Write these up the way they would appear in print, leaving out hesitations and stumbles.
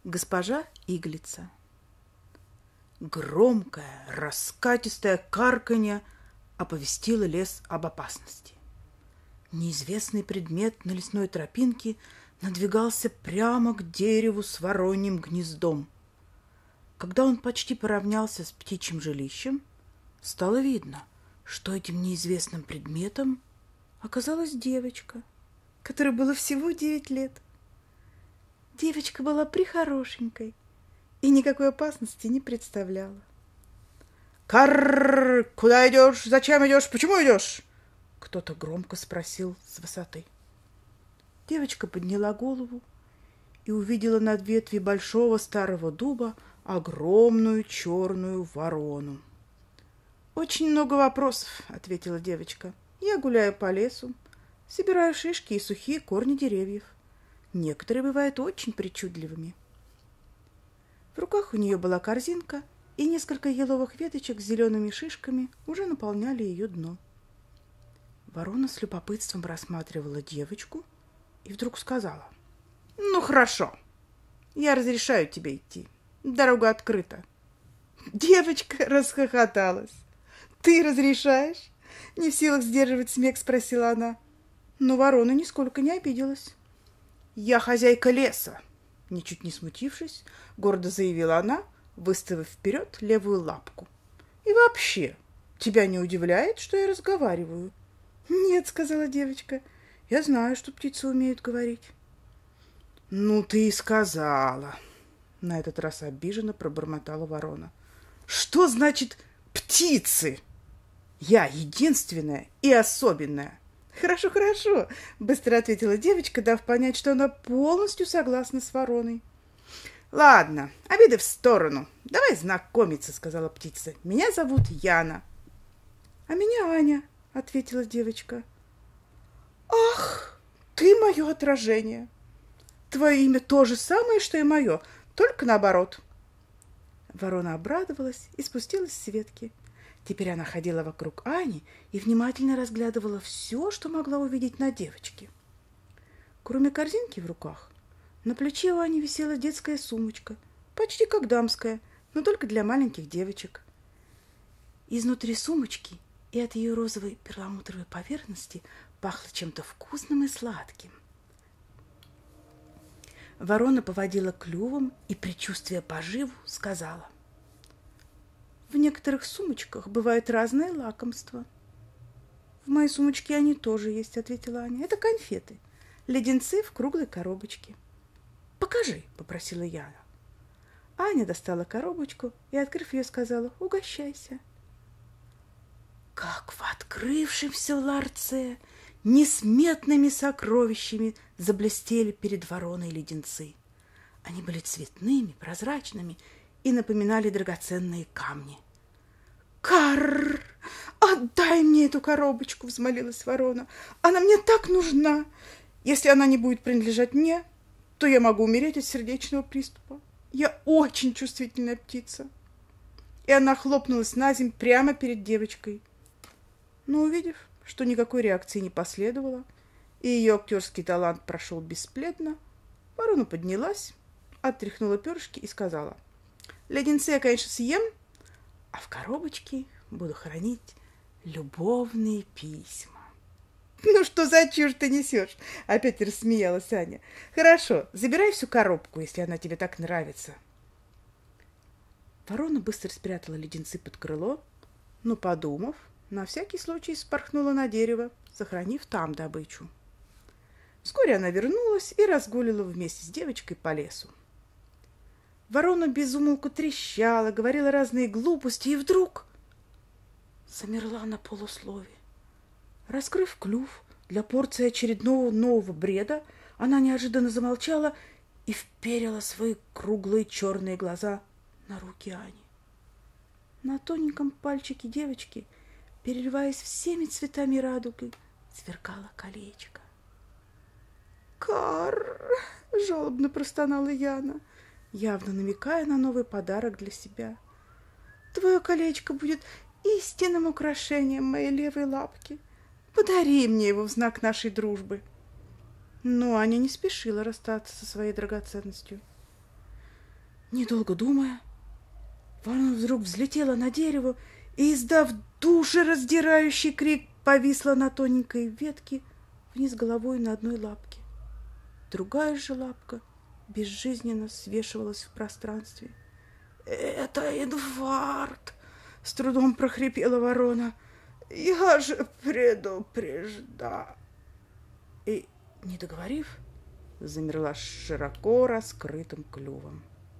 Госпожа Иглица. Громкое, раскатистое карканье оповестило лес об опасности. Неизвестный предмет на лесной тропинке надвигался прямо к дереву с вороньим гнездом. Когда он почти поравнялся с птичьим жилищем, стало видно, что этим неизвестным предметом оказалась девочка, которой было всего 9 лет. Девочка была прихорошенькой и никакой опасности не представляла. «Карр! Куда идешь? Зачем идешь? Почему идешь?» Кто-то громко спросил с высоты. Девочка подняла голову и увидела над ветви большого старого дуба огромную черную ворону. «Очень много вопросов», — ответила девочка. «Я гуляю по лесу, собираю шишки и сухие корни деревьев. Некоторые бывают очень причудливыми». В руках у нее была корзинка, и несколько еловых веточек с зелеными шишками уже наполняли ее дно. Ворона с любопытством рассматривала девочку и вдруг сказала: «Ну, хорошо, я разрешаю тебе идти. Дорога открыта». Девочка расхохоталась. «Ты разрешаешь?» — не в силах сдерживать смех, спросила она. Но ворона нисколько не обиделась. «Я хозяйка леса», — ничуть не смутившись, гордо заявила она, выставив вперед левую лапку. «И вообще, тебя не удивляет, что я разговариваю?» «Нет», — сказала девочка, — «я знаю, что птицы умеют говорить». «Ну, ты и сказала», — на этот раз обиженно пробормотала ворона. «Что значит птицы? Я единственная и особенная». «Хорошо, хорошо», — быстро ответила девочка, дав понять, что она полностью согласна с вороной. «Ладно, обиды в сторону. Давай знакомиться», — сказала птица. «Меня зовут Яна». «А меня Аня», — ответила девочка. «Ах, ты мое отражение. Твое имя то же самое, что и мое, только наоборот». Ворона обрадовалась и спустилась с ветки. Теперь она ходила вокруг Ани и внимательно разглядывала все, что могла увидеть на девочке. Кроме корзинки в руках, на плече у Ани висела детская сумочка, почти как дамская, но только для маленьких девочек. Изнутри сумочки и от ее розовой перламутровой поверхности пахло чем-то вкусным и сладким. Ворона поводила клювом и, предчувствуя поживу, сказала: «В некоторых сумочках бывают разные лакомства». «В моей сумочке они тоже есть», — ответила Аня. «Это конфеты, леденцы в круглой коробочке». «Покажи», — попросила Яна. Аня достала коробочку и, открыв ее, сказала: «Угощайся». Как в открывшемся ларце несметными сокровищами заблестели перед вороной леденцы. Они были цветными, прозрачными и напоминали драгоценные камни. «Карр! Отдай мне эту коробочку!» — взмолилась ворона. «Она мне так нужна! Если она не будет принадлежать мне, то я могу умереть от сердечного приступа. Я очень чувствительная птица». И она хлопнулась на землю прямо перед девочкой. Но, увидев, что никакой реакции не последовало, и ее актерский талант прошел бесследно, ворона поднялась, отряхнула перышки и сказала: «Леденцы я, конечно, съем, а в коробочке буду хранить любовные письма». «Ну что за чушь ты несешь?» — опять рассмеялась Аня. «Хорошо, забирай всю коробку, если она тебе так нравится». Ворона быстро спрятала леденцы под крыло, но, подумав, на всякий случай спорхнула на дерево, сохранив там добычу. Вскоре она вернулась и разгуливала вместе с девочкой по лесу. Ворона без умолку трещала, говорила разные глупости и вдруг замерла на полуслове. Раскрыв клюв для порции очередного нового бреда, она неожиданно замолчала и вперила свои круглые черные глаза на руки Ани. На тоненьком пальчике девочки, переливаясь всеми цветами радуги, сверкало колечко. «Карр!» — жалобно простонала Яна, явно намекая на новый подарок для себя. «Твое колечко будет истинным украшением моей левой лапки. Подари мне его в знак нашей дружбы». Но Аня не спешила расстаться со своей драгоценностью. Недолго думая, ворона вдруг взлетела на дерево и, издав душераздирающий крик, повисла на тоненькой ветке вниз головой на одной лапке. Другая же лапка безжизненно свешивалась в пространстве. «Это инфаркт!» — с трудом прохрипела ворона. «Я же предупреждала!» И, не договорив, замерла с широко раскрытым клювом.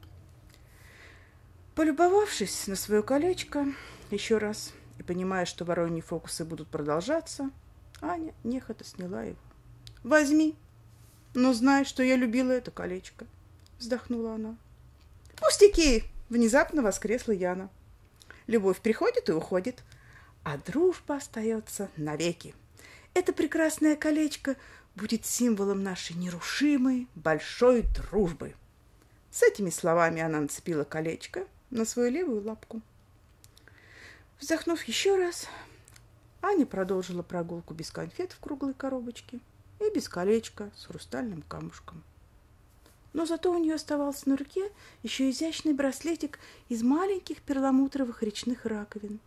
Полюбовавшись на свое колечко еще раз и понимая, что вороньи фокусы будут продолжаться, Аня нехотя сняла его. «Возьми, но знай, что я любила это колечко», — вздохнула она. «Пустяки!» — внезапно воскресла Яна. «Любовь приходит и уходит, а дружба остается навеки. Это прекрасное колечко будет символом нашей нерушимой большой дружбы». С этими словами она нацепила колечко на свою левую лапку. Вздохнув еще раз, Аня продолжила прогулку без конфет в круглой коробочке и без колечка с хрустальным камушком. Но зато у нее оставался на руке еще изящный браслетик из маленьких перламутровых речных раковин.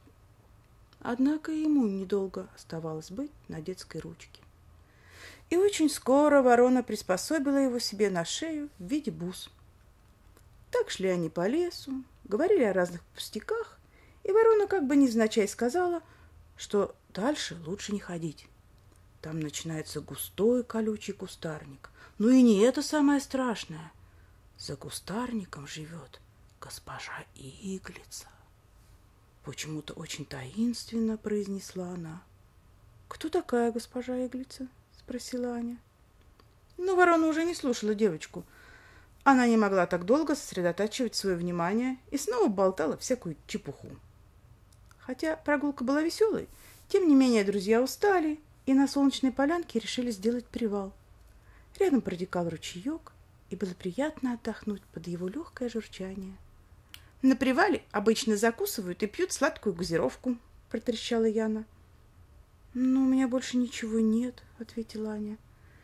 Однако ему недолго оставалось быть на детской ручке. И очень скоро ворона приспособила его себе на шею в виде бус. Так шли они по лесу, говорили о разных пустяках, и ворона как бы невзначай сказала, что дальше лучше не ходить. Там начинается густой колючий кустарник. Но и не это самое страшное. За кустарником живет госпожа Иглица. Почему-то очень таинственно произнесла она. «Кто такая госпожа Иглица?» — спросила Аня. Но ворона уже не слушала девочку. Она не могла так долго сосредотачивать свое внимание и снова болтала всякую чепуху. Хотя прогулка была веселой, тем не менее друзья устали и на солнечной полянке решили сделать привал. Рядом протекал ручеек, и было приятно отдохнуть под его легкое журчание. «На привале обычно закусывают и пьют сладкую газировку», — протрещала Яна. «Но у меня больше ничего нет», — ответила Аня.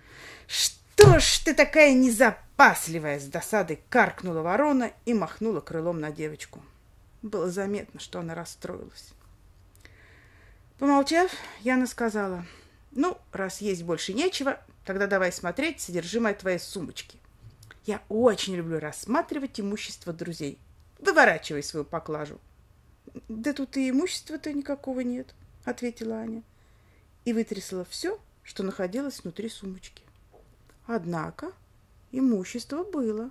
«Что ж ты такая незапасливая!» — с досадой каркнула ворона и махнула крылом на девочку. Было заметно, что она расстроилась. Помолчав, Яна сказала: «Ну, раз есть больше нечего, тогда давай смотреть содержимое твоей сумочки. Я очень люблю рассматривать имущество друзей. Выворачивай свою поклажу». «Да тут и имущества-то никакого нет», — ответила Аня и вытрясла все, что находилось внутри сумочки. Однако имущество было.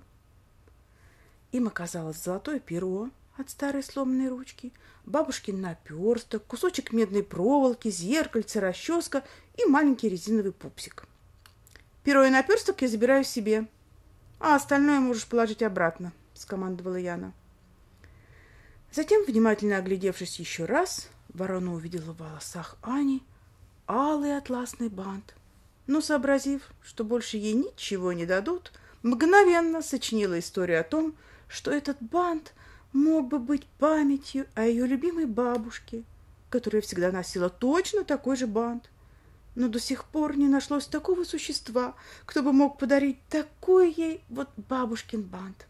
Им оказалось золотое перо от старой сломанной ручки, бабушкин наперсток, кусочек медной проволоки, зеркальце, расческа и маленький резиновый пупсик. «Перо и наперсток я забираю себе, а остальное можешь положить обратно», — скомандовала Яна. Затем, внимательно оглядевшись еще раз, ворона увидела в волосах Ани алый атласный бант, но, сообразив, что больше ей ничего не дадут, мгновенно сочинила историю о том, что этот бант мог бы быть памятью о ее любимой бабушке, которая всегда носила точно такой же бант. Но до сих пор не нашлось такого существа, кто бы мог подарить такой ей вот бабушкин бант.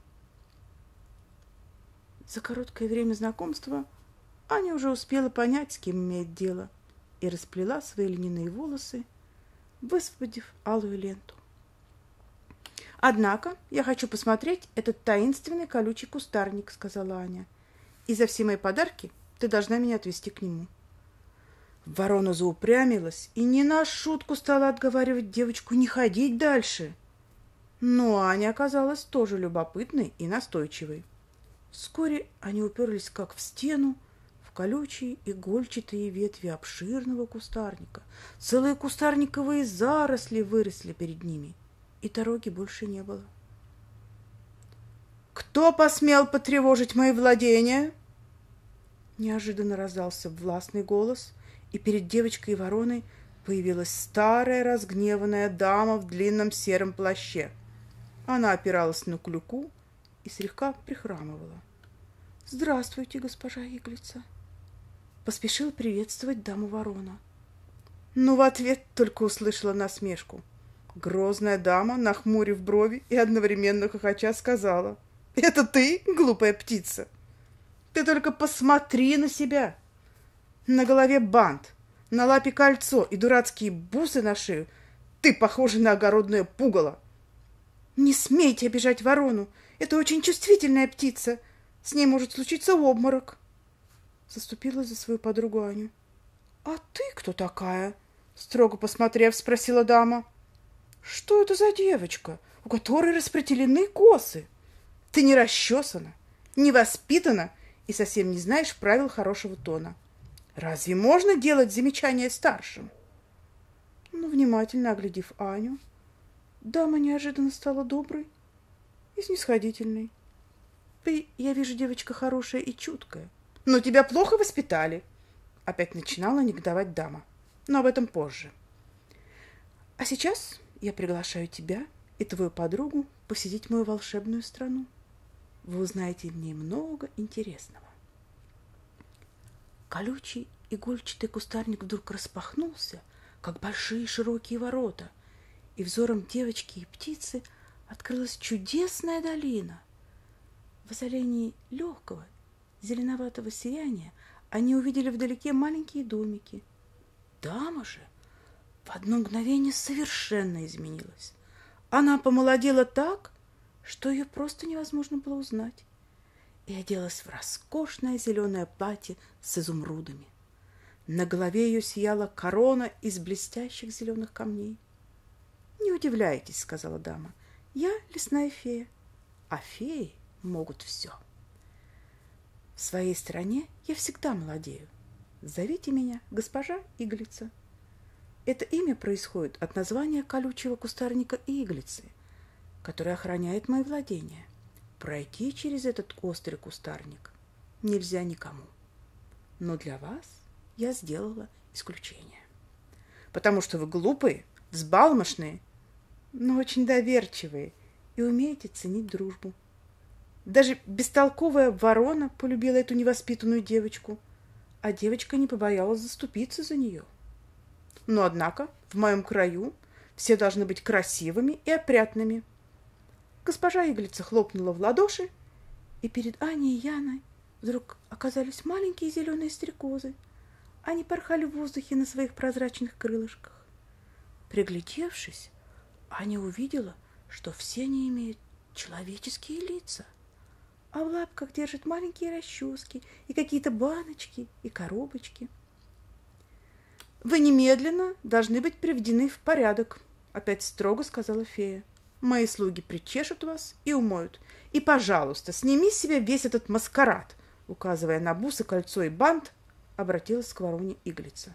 За короткое время знакомства Аня уже успела понять, с кем имеет дело, и расплела свои льняные волосы, высвободив алую ленту. «Однако я хочу посмотреть этот таинственный колючий кустарник», — сказала Аня. «И за все мои подарки ты должна меня отвезти к нему». Ворона заупрямилась и не на шутку стала отговаривать девочку не ходить дальше. Но Аня оказалась тоже любопытной и настойчивой. Вскоре они уперлись как в стену, в колючие игольчатые ветви обширного кустарника. Целые кустарниковые заросли выросли перед ними, и дороги больше не было. «Кто посмел потревожить мои владения?» Неожиданно раздался властный голос, и перед девочкой и вороной появилась старая разгневанная дама в длинном сером плаще. Она опиралась на клюку и слегка прихрамывала. «Здравствуйте, госпожа Иглица!» Поспешила приветствовать даму ворона. Но в ответ только услышала насмешку. Грозная дама, нахмурив брови и одновременно хохоча, сказала: Это ты, глупая птица? Ты только посмотри на себя. На голове бант, на лапе кольцо и дурацкие бусы на шею. Ты похожа на огородное пугало. Не смейте обижать ворону. Это очень чувствительная птица. С ней может случиться обморок. Заступилась за свою подругу Аню. А ты кто такая? Строго посмотрев, спросила дама. Что это за девочка, у которой распределены косы? Ты не расчесана, не воспитана и совсем не знаешь правил хорошего тона. Разве можно делать замечания старшим? Но, внимательно оглядев Аню, дама неожиданно стала доброй и снисходительной. Ты, я вижу, девочка хорошая и чуткая, но тебя плохо воспитали. Опять начинала негодовать дама, но об этом позже. А сейчас я приглашаю тебя и твою подругу посетить мою волшебную страну. Вы узнаете в ней много интересного. Колючий игольчатый кустарник вдруг распахнулся, как большие широкие ворота, и взором девочки и птицы открылась чудесная долина. В озарении легкого зеленоватого сияния они увидели вдалеке маленькие домики. Дама же в одно мгновение совершенно изменилась. Она помолодела так, что ее просто невозможно было узнать, и оделась в роскошное зеленое платье с изумрудами. На голове ее сияла корона из блестящих зеленых камней. «Не удивляйтесь, — сказала дама, — я лесная фея, а феи могут все. В своей стране я всегда молодею. Зовите меня госпожа Иглица. Это имя происходит от названия колючего кустарника иглицы, который охраняет мои владения. Пройти через этот острый кустарник нельзя никому. Но для вас я сделала исключение. Потому что вы глупые, взбалмошные, но очень доверчивые и умеете ценить дружбу. Даже бестолковая ворона полюбила эту невоспитанную девочку, а девочка не побоялась заступиться за нее. Но, однако, в моем краю все должны быть красивыми и опрятными. Госпожа Иглица хлопнула в ладоши, и перед Аней и Яной вдруг оказались маленькие зеленые стрекозы. Они порхали в воздухе на своих прозрачных крылышках. Приглядевшись, Аня увидела, что все они имеют человеческие лица, а в лапках держат маленькие расчески и какие-то баночки и коробочки. «Вы немедленно должны быть приведены в порядок», — опять строго сказала фея. «Мои слуги причешут вас и умоют. И, пожалуйста, сними с себя весь этот маскарад», — указывая на бусы, кольцо и бант, обратилась к вороне Иглица.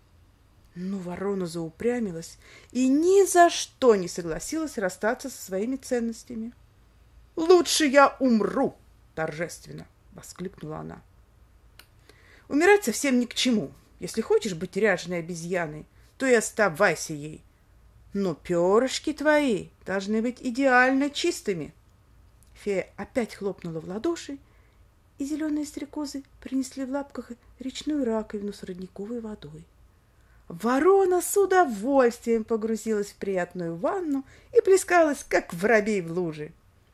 Но ворона заупрямилась и ни за что не согласилась расстаться со своими ценностями. «Лучше я умру!» — торжественно воскликнула она. «Умирать совсем ни к чему. Если хочешь быть ряженой обезьяной, то и оставайся ей. Но перышки твои должны быть идеально чистыми». Фея опять хлопнула в ладоши, и зеленые стрекозы принесли в лапках речную раковину с родниковой водой. Ворона с удовольствием погрузилась в приятную ванну и плескалась, как воробей в луже.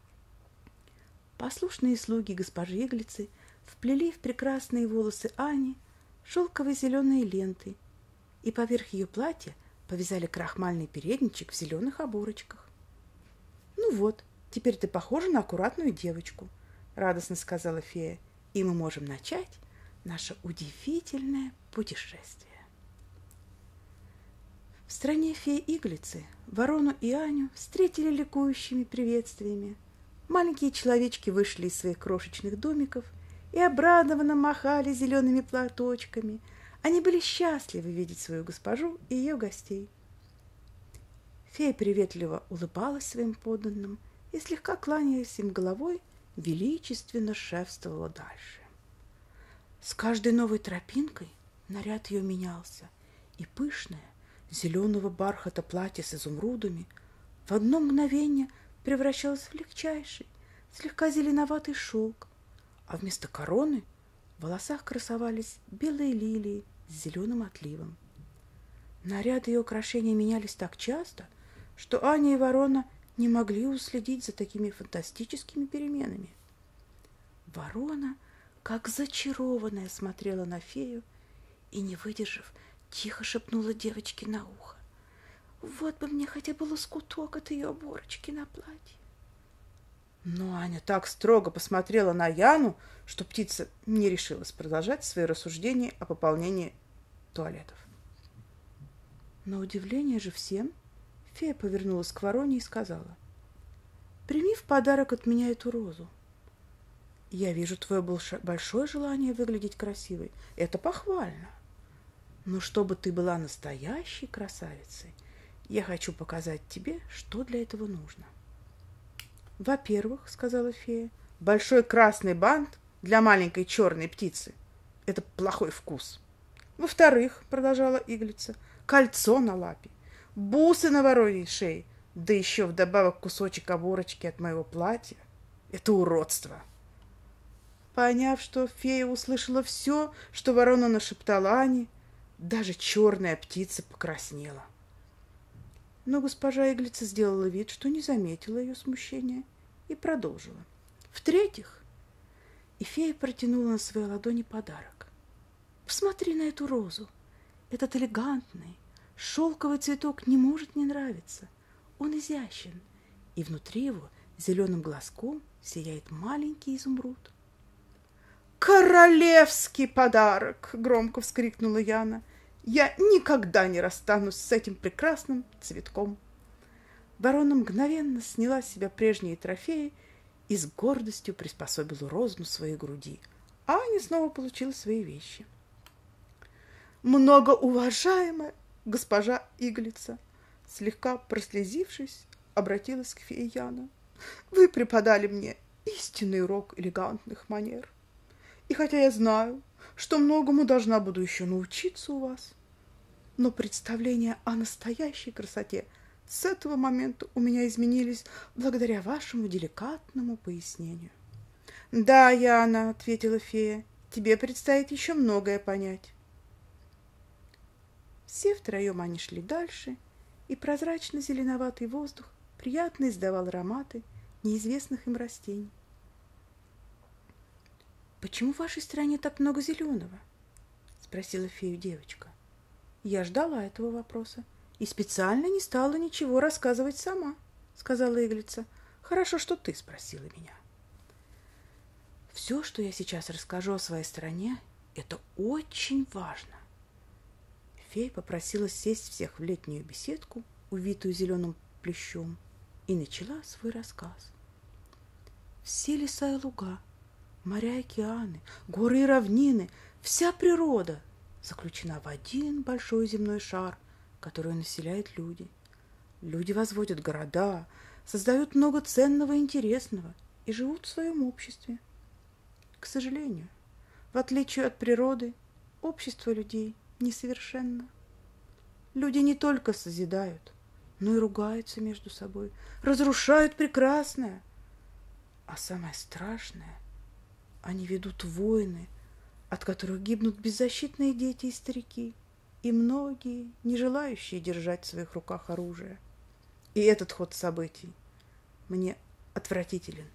Послушные слуги госпожи Иглицы вплели в прекрасные волосы Ани шелковые зеленые ленты и поверх ее платья повязали крахмальный передничек в зеленых оборочках. «Ну вот, теперь ты похожа на аккуратную девочку», — радостно сказала фея, «и мы можем начать наше удивительное путешествие». В стране феи Иглицы ворону и Аню встретили ликующими приветствиями. Маленькие человечки вышли из своих крошечных домиков и обрадованно махали зелеными платочками. Они были счастливы видеть свою госпожу и ее гостей. Фея приветливо улыбалась своим подданным и, слегка кланяясь им головой, величественно шествовала дальше. С каждой новой тропинкой наряд ее менялся, и пышное, зеленого бархата платье с изумрудами в одно мгновение превращалось в легчайший, слегка зеленоватый шелк, а вместо короны в волосах красовались белые лилии с зеленым отливом. Наряды и украшения менялись так часто, что Аня и ворона не могли уследить за такими фантастическими переменами. Ворона, как зачарованная, смотрела на фею и, не выдержав, тихо шепнула девочке на ухо: «Вот бы мне хотя бы лоскуток от ее оборочки на платье». Но Аня так строго посмотрела на Яну, что птица не решилась продолжать свои рассуждения о пополнении туалетов. На удивление же всем, фея повернулась к вороне и сказала: «Прими в подарок от меня эту розу. Я вижу твое большое желание выглядеть красивой. Это похвально. Но чтобы ты была настоящей красавицей, я хочу показать тебе, что для этого нужно». «Во-первых, — сказала фея, — большой красный бант для маленькой черной птицы — это плохой вкус. Во-вторых, — продолжала иглица, — кольцо на лапе, бусы на вороньей шее, да еще вдобавок кусочек оборочки от моего платья — это уродство». Поняв, что фея услышала все, что ворона нашептала Ане, даже черная птица покраснела. Но госпожа Иглица сделала вид, что не заметила ее смущения, и продолжила: «В-третьих», и фея протянула на своей ладони подарок. «Посмотри на эту розу. Этот элегантный, шелковый цветок не может не нравиться. Он изящен, и внутри его зеленым глазком сияет маленький изумруд». «Королевский подарок!» — громко вскрикнула Яна. «Я никогда не расстанусь с этим прекрасным цветком». Ворона мгновенно сняла с себя прежние трофеи и с гордостью приспособила розу на своей груди, а Аня снова получила свои вещи. «Многоуважаемая госпожа Иглица!» — слегка прослезившись, обратилась к фее Яна. «Вы преподали мне истинный урок элегантных манер. И хотя я знаю, что многому должна буду еще научиться у вас, но представления о настоящей красоте с этого момента у меня изменились благодаря вашему деликатному пояснению». «Да, Яна, — ответила фея, — тебе предстоит еще многое понять». Все втроем они шли дальше, и прозрачно-зеленоватый воздух приятно издавал ароматы неизвестных им растений. «Почему в вашей стране так много зеленого?» — спросила фею девочка. «Я ждала этого вопроса и специально не стала ничего рассказывать сама», — сказала Иглица. «Хорошо, что ты спросила меня». «Все, что я сейчас расскажу о своей стране, это очень важно». Фея попросила сесть всех в летнюю беседку, увитую зеленым плющом, и начала свой рассказ. Все леса и луга, моря и океаны, горы и равнины, вся природа заключена в один большой земной шар, который населяют люди. Люди возводят города, создают много ценного и интересного и живут в своем обществе. К сожалению, в отличие от природы, общество людей несовершенно. Люди не только созидают, но и ругаются между собой, разрушают прекрасное. А самое страшное — они ведут войны, от которых гибнут беззащитные дети и старики, и многие, не желающие держать в своих руках оружие. И этот ход событий мне отвратителен.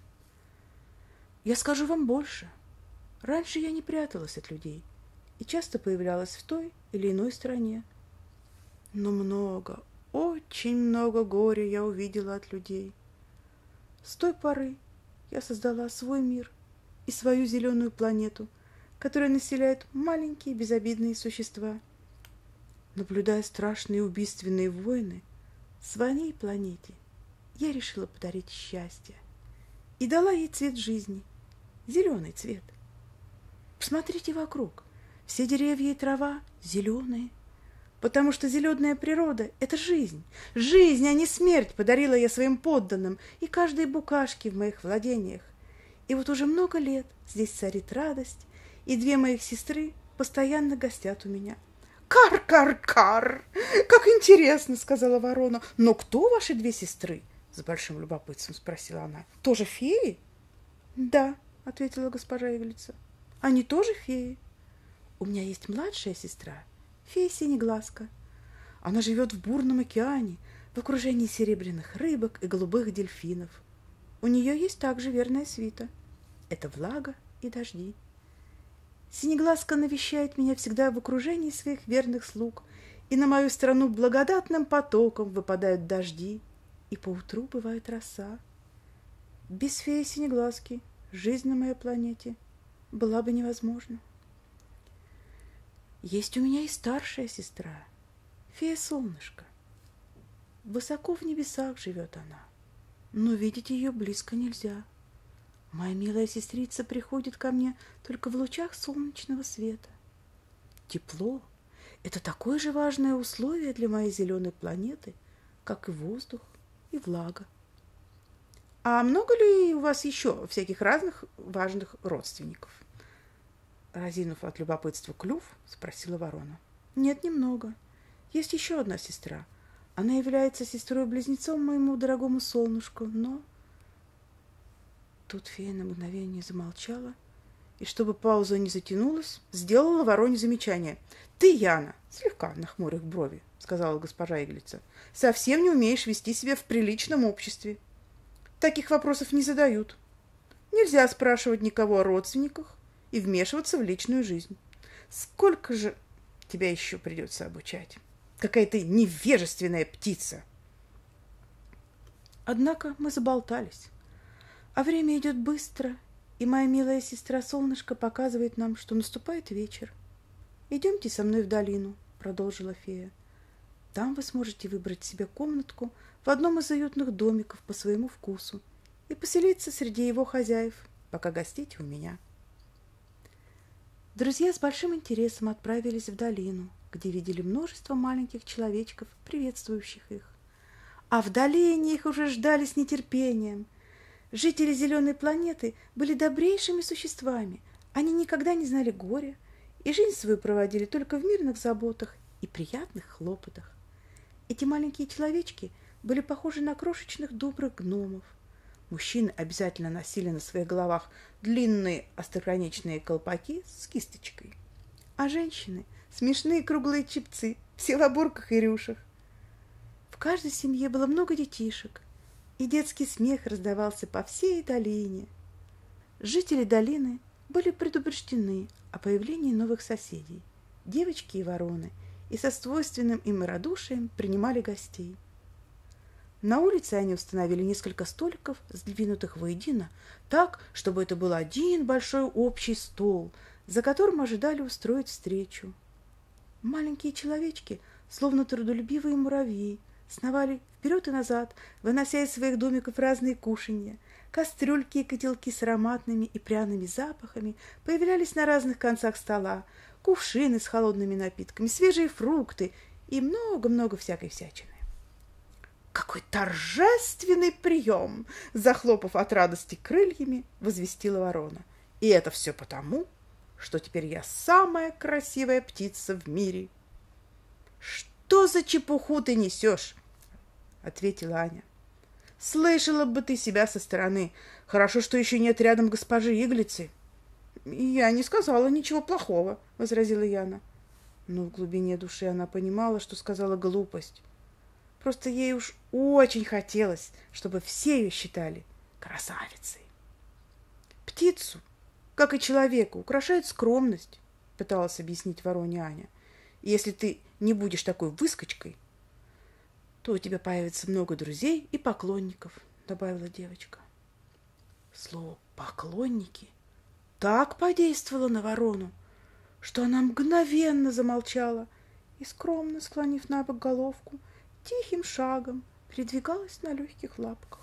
Я скажу вам больше. Раньше я не пряталась от людей и часто появлялась в той или иной стране. Но много, очень много горя я увидела от людей. С той поры я создала свой мир и свою зеленую планету, которую населяют маленькие безобидные существа. Наблюдая страшные убийственные войны, своей планете я решила подарить счастье и дала ей цвет жизни, зеленый цвет. Посмотрите вокруг, все деревья и трава зеленые, потому что зеленая природа — это жизнь. Жизнь, а не смерть, подарила я своим подданным и каждой букашке в моих владениях. И вот уже много лет здесь царит радость, и две моих сестры постоянно гостят у меня. «Кар-кар-кар! Как интересно!» — сказала ворона. «Но кто ваши две сестры?» — с большим любопытством спросила она. «Тоже феи?» «Да», — ответила госпожа Иглица. «Они тоже феи. У меня есть младшая сестра, фея Синеглазка. Она живет в бурном океане, в окружении серебряных рыбок и голубых дельфинов. У нее есть также верная свита. Это влага и дожди. Синеглазка навещает меня всегда в окружении своих верных слуг, и на мою страну благодатным потоком выпадают дожди, и поутру бывает роса. Без феи Синеглазки жизнь на моей планете была бы невозможна. Есть у меня и старшая сестра, фея Солнышко. Высоко в небесах живет она, но видеть ее близко нельзя. Моя милая сестрица приходит ко мне только в лучах солнечного света. Тепло — это такое же важное условие для моей зеленой планеты, как и воздух и влага. А много ли у вас еще всяких разных важных родственников? Разинув от любопытства клюв, спросила ворона. Нет, немного. Есть еще одна сестра. Она является сестрой-близнецом моему дорогому солнышку, но... Тут фея на мгновение замолчала, и, чтобы пауза не затянулась, сделала вороне замечание. «Ты, Яна, слегка нахмурив брови, — сказала госпожа Иглица, — совсем не умеешь вести себя в приличном обществе. Таких вопросов не задают. Нельзя спрашивать никого о родственниках и вмешиваться в личную жизнь. Сколько же тебя еще придется обучать? Какая ты невежественная птица!» Однако мы заболтались. А время идет быстро, и моя милая сестра Солнышко показывает нам, что наступает вечер. «Идемте со мной в долину», — продолжила фея. «Там вы сможете выбрать себе комнатку в одном из уютных домиков по своему вкусу и поселиться среди его хозяев, пока гостите у меня». Друзья с большим интересом отправились в долину, где видели множество маленьких человечков, приветствующих их. А в долине их уже ждали с нетерпением. Жители зеленой планеты были добрейшими существами. Они никогда не знали горя и жизнь свою проводили только в мирных заботах и приятных хлопотах. Эти маленькие человечки были похожи на крошечных добрых гномов. Мужчины обязательно носили на своих головах длинные остроконечные колпаки с кисточкой, а женщины — смешные круглые чепцы, все в оборках и рюшах. В каждой семье было много детишек, и детский смех раздавался по всей долине. Жители долины были предупреждены о появлении новых соседей, девочки и вороны, и со свойственным им радушием принимали гостей. На улице они установили несколько столиков, сдвинутых воедино, так, чтобы это был один большой общий стол, за которым ожидали устроить встречу. Маленькие человечки, словно трудолюбивые муравьи, сновали вперед и назад, вынося из своих домиков разные кушанья. Кастрюльки и котелки с ароматными и пряными запахами появлялись на разных концах стола, кувшины с холодными напитками, свежие фрукты и много-много всякой всячины. «Какой торжественный прием!» — захлопав от радости крыльями, возвестила ворона. «И это все потому, что теперь я самая красивая птица в мире». «Что за чепуху ты несешь?» — ответила Аня. «Слышала бы ты себя со стороны. Хорошо, что еще нет рядом госпожи Иглицы». «Я не сказала ничего плохого», — возразила Яна. Но в глубине души она понимала, что сказала глупость. Просто ей уж очень хотелось, чтобы все ее считали красавицей. «Птицу, как и человека, украшает скромность», — пыталась объяснить вороне Аня. «Если ты не будешь такой выскочкой, то у тебя появится много друзей и поклонников», — добавила девочка. Слово «поклонники» так подействовало на ворону, что она мгновенно замолчала и, скромно склонив на бок головку, тихим шагом передвигалась на легких лапках.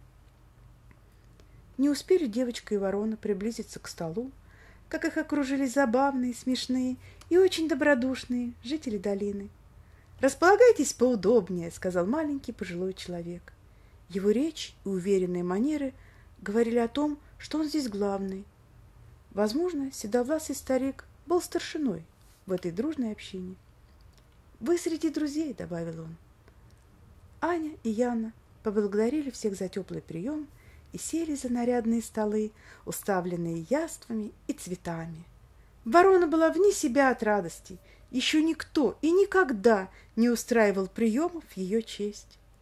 Не успели девочка и ворона приблизиться к столу, как их окружили забавные, смешные и очень добродушные жители долины. «Располагайтесь поудобнее», — сказал маленький пожилой человек. Его речь и уверенные манеры говорили о том, что он здесь главный. Возможно, седовласый старик был старшиной в этой дружной общине. «Вы среди друзей», — добавил он. Аня и Яна поблагодарили всех за теплый прием и сели за нарядные столы, уставленные яствами и цветами. Ворона была вне себя от радости. Еще никто и никогда не устраивал приемов в ее честь.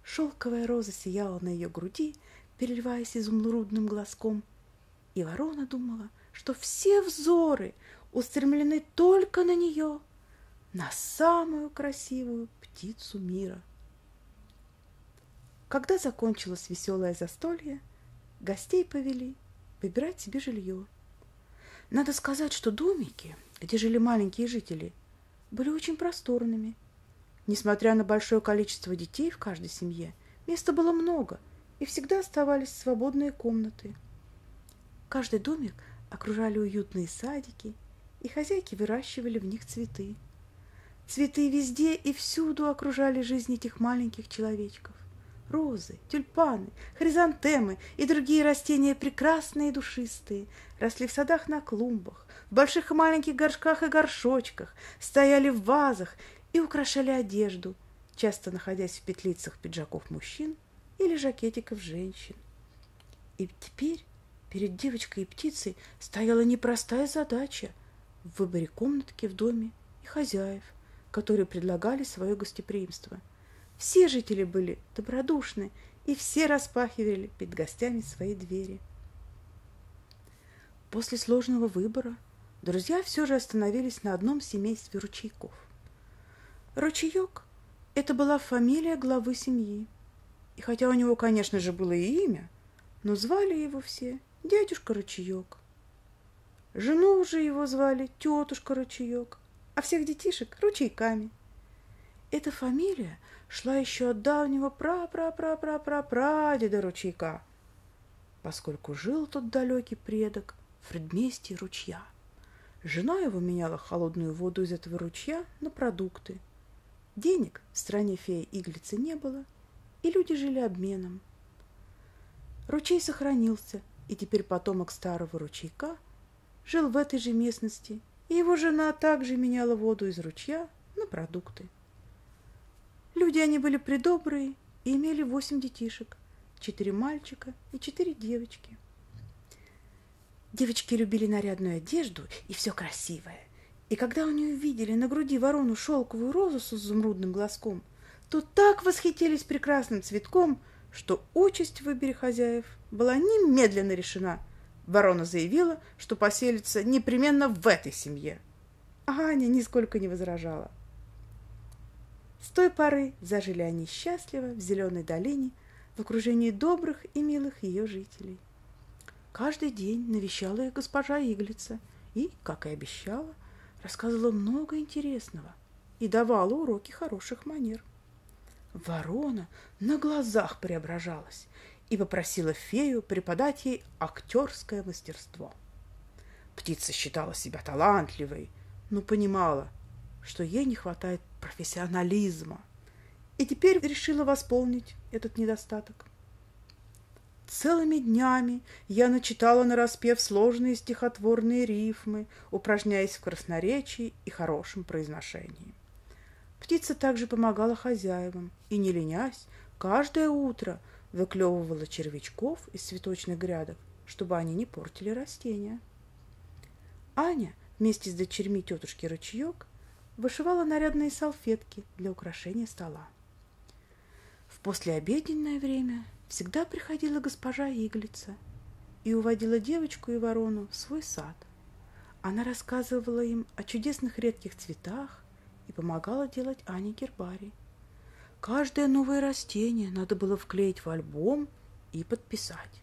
Шелковая роза сияла на ее груди, переливаясь изумрудным глазком, и ворона думала, что все взоры устремлены только на нее, на самую красивую птицу мира. Когда закончилось веселое застолье, гостей повели выбирать себе жилье. Надо сказать, что домики, где жили маленькие жители, были очень просторными. Несмотря на большое количество детей в каждой семье, места было много, и всегда оставались свободные комнаты. Каждый домик окружали уютные садики, и хозяйки выращивали в них цветы. Цветы везде и всюду окружали жизнь этих маленьких человечков. Розы, тюльпаны, хризантемы и другие растения прекрасные и душистые росли в садах на клумбах, в больших и маленьких горшках и горшочках, стояли в вазах и украшали одежду, часто находясь в петлицах пиджаков мужчин или жакетиков женщин. И теперь перед девочкой и птицей стояла непростая задача в выборе комнатки в доме и хозяев, которые предлагали свое гостеприимство. Все жители были добродушны, и все распахивали перед гостями свои двери. После сложного выбора друзья все же остановились на одном семействе ручейков. Ручеек – это была фамилия главы семьи. И хотя у него, конечно же, было и имя, но звали его все дядюшка Ручеек. Жену уже его звали тетушка Ручеек, а всех детишек – ручейками. Эта фамилия шла еще от давнего прадеда Ручейка, поскольку жил тот далекий предок в предместье ручья. Жена его меняла холодную воду из этого ручья на продукты. Денег в стране феи Иглицы не было, и люди жили обменом. Ручей сохранился, и теперь потомок старого ручейка жил в этой же местности, и его жена также меняла воду из ручья на продукты. Люди они были предобрые и имели 8 детишек, 4 мальчика и 4 девочки. Девочки любили нарядную одежду и все красивое. И когда они увидели на груди ворону шелковую розу с изумрудным глазком, то так восхитились прекрасным цветком, что участь в выборе хозяев была немедленно решена. Ворона заявила, что поселится непременно в этой семье. А Аня нисколько не возражала. С той поры зажили они счастливо в зеленой долине в окружении добрых и милых ее жителей. Каждый день навещала их госпожа Иглица и, как и обещала, рассказывала много интересного и давала уроки хороших манер. Ворона на глазах преображалась и попросила фею преподать ей актерское мастерство. Птица считала себя талантливой, но понимала, что ей не хватает профессионализма, и теперь решила восполнить этот недостаток. Целыми днями я начитала нараспев сложные стихотворные рифмы, упражняясь в красноречии и хорошем произношении. Птица также помогала хозяевам и, не ленясь, каждое утро выклевывала червячков из цветочных грядок, чтобы они не портили растения. Аня вместе с дочерьми тетушки Ручеек вышивала нарядные салфетки для украшения стола. В послеобеденное время всегда приходила госпожа Иглица и уводила девочку и ворону в свой сад. Она рассказывала им о чудесных редких цветах и помогала делать Ане гербарий. Каждое новое растение надо было вклеить в альбом и подписать.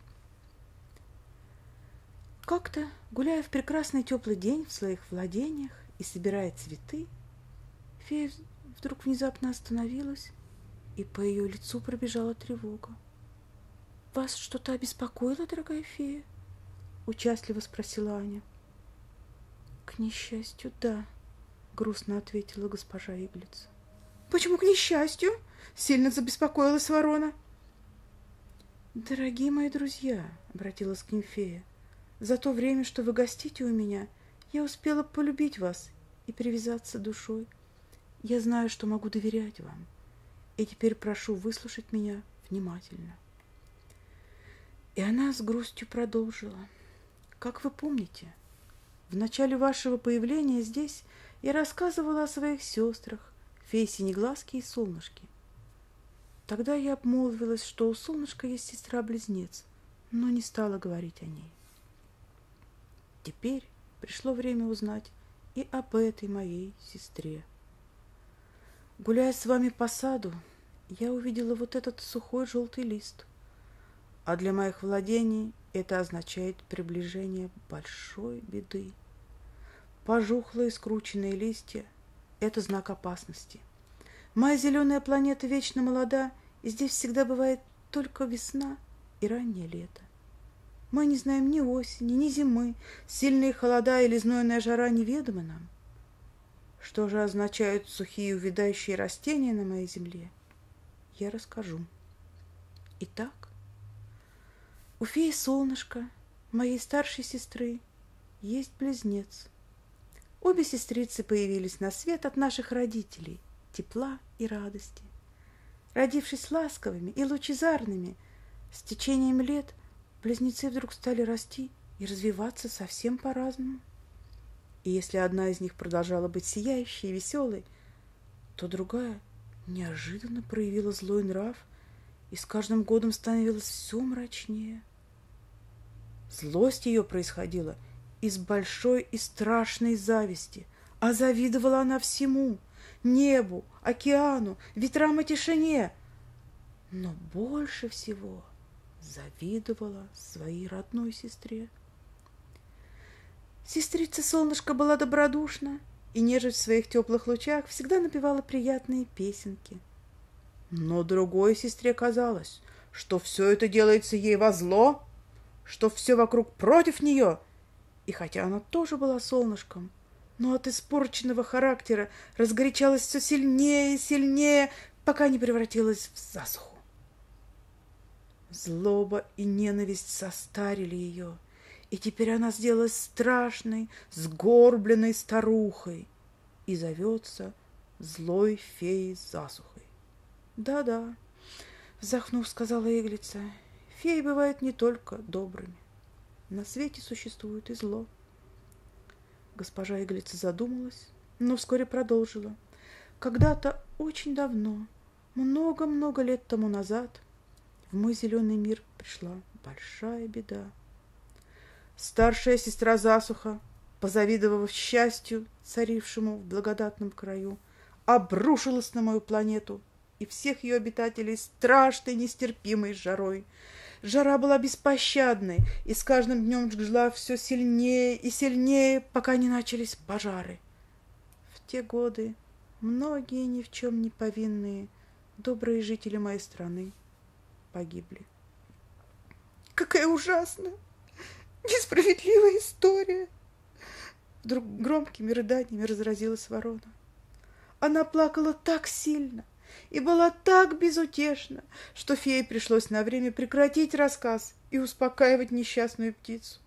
Как-то, гуляя в прекрасный теплый день в своих владениях и собирая цветы, фея вдруг внезапно остановилась, и по ее лицу пробежала тревога. «Вас что-то обеспокоило, дорогая фея?» — участливо спросила Аня. «К несчастью, да», — грустно ответила госпожа Иглица. «Почему к несчастью?» — сильно забеспокоилась ворона. «Дорогие мои друзья», — обратилась к ним фея, — «за то время, что вы гостите у меня, я успела полюбить вас и привязаться душой. Я знаю, что могу доверять вам, и теперь прошу выслушать меня внимательно». И она с грустью продолжила. «Как вы помните, в начале вашего появления здесь я рассказывала о своих сестрах, фее Синеглазке и Солнышке. Тогда я обмолвилась, что у солнышка есть сестра-близнец, но не стала говорить о ней. Теперь пришло время узнать и об этой моей сестре. Гуляя с вами по саду, я увидела вот этот сухой желтый лист, а для моих владений это означает приближение большой беды. Пожухлые скрученные листья – это знак опасности. Моя зеленая планета вечно молода, и здесь всегда бывает только весна и раннее лето. Мы не знаем ни осени, ни зимы, сильные холода или знойная жара неведомы нам. Что же означают сухие увядающие растения на моей земле, я расскажу. Итак, у феи Солнышка, моей старшей сестры, есть близнец. Обе сестрицы появились на свет от наших родителей, тепла и радости. Родившись ласковыми и лучезарными, с течением лет близнецы вдруг стали расти и развиваться совсем по-разному. И если одна из них продолжала быть сияющей и веселой, то другая неожиданно проявила злой нрав и с каждым годом становилась все мрачнее. Злость ее происходила из большой и страшной зависти, а завидовала она всему — небу, океану, ветрам и тишине. Но больше всего завидовала своей родной сестре. Сестрица Солнышко была добродушна и, нежесть в своих теплых лучах, всегда напевала приятные песенки. Но другой сестре казалось, что все это делается ей во зло, что все вокруг против нее. И хотя она тоже была солнышком, но от испорченного характера разгорячалась все сильнее и сильнее, пока не превратилась в засуху. Злоба и ненависть состарили ее, и теперь она сделалась страшной, сгорбленной старухой и зовется злой феей засухой. Да-да, вздохнув, сказала Иглица, феи бывают не только добрыми. На свете существует и зло. Госпожа Иглица задумалась, но вскоре продолжила. Когда-то очень давно, много-много лет тому назад, в мой зеленый мир пришла большая беда. Старшая сестра Засуха, позавидовав счастью, царившему в благодатном краю, обрушилась на мою планету и всех ее обитателей страшной нестерпимой жарой. Жара была беспощадной, и с каждым днем жгла все сильнее и сильнее, пока не начались пожары. В те годы многие ни в чем не повинные добрые жители моей страны погибли. Какая ужасная, несправедливая история! Вдруг громкими рыданиями разразилась ворона. Она плакала так сильно и была так безутешна, что фее пришлось на время прекратить рассказ и успокаивать несчастную птицу.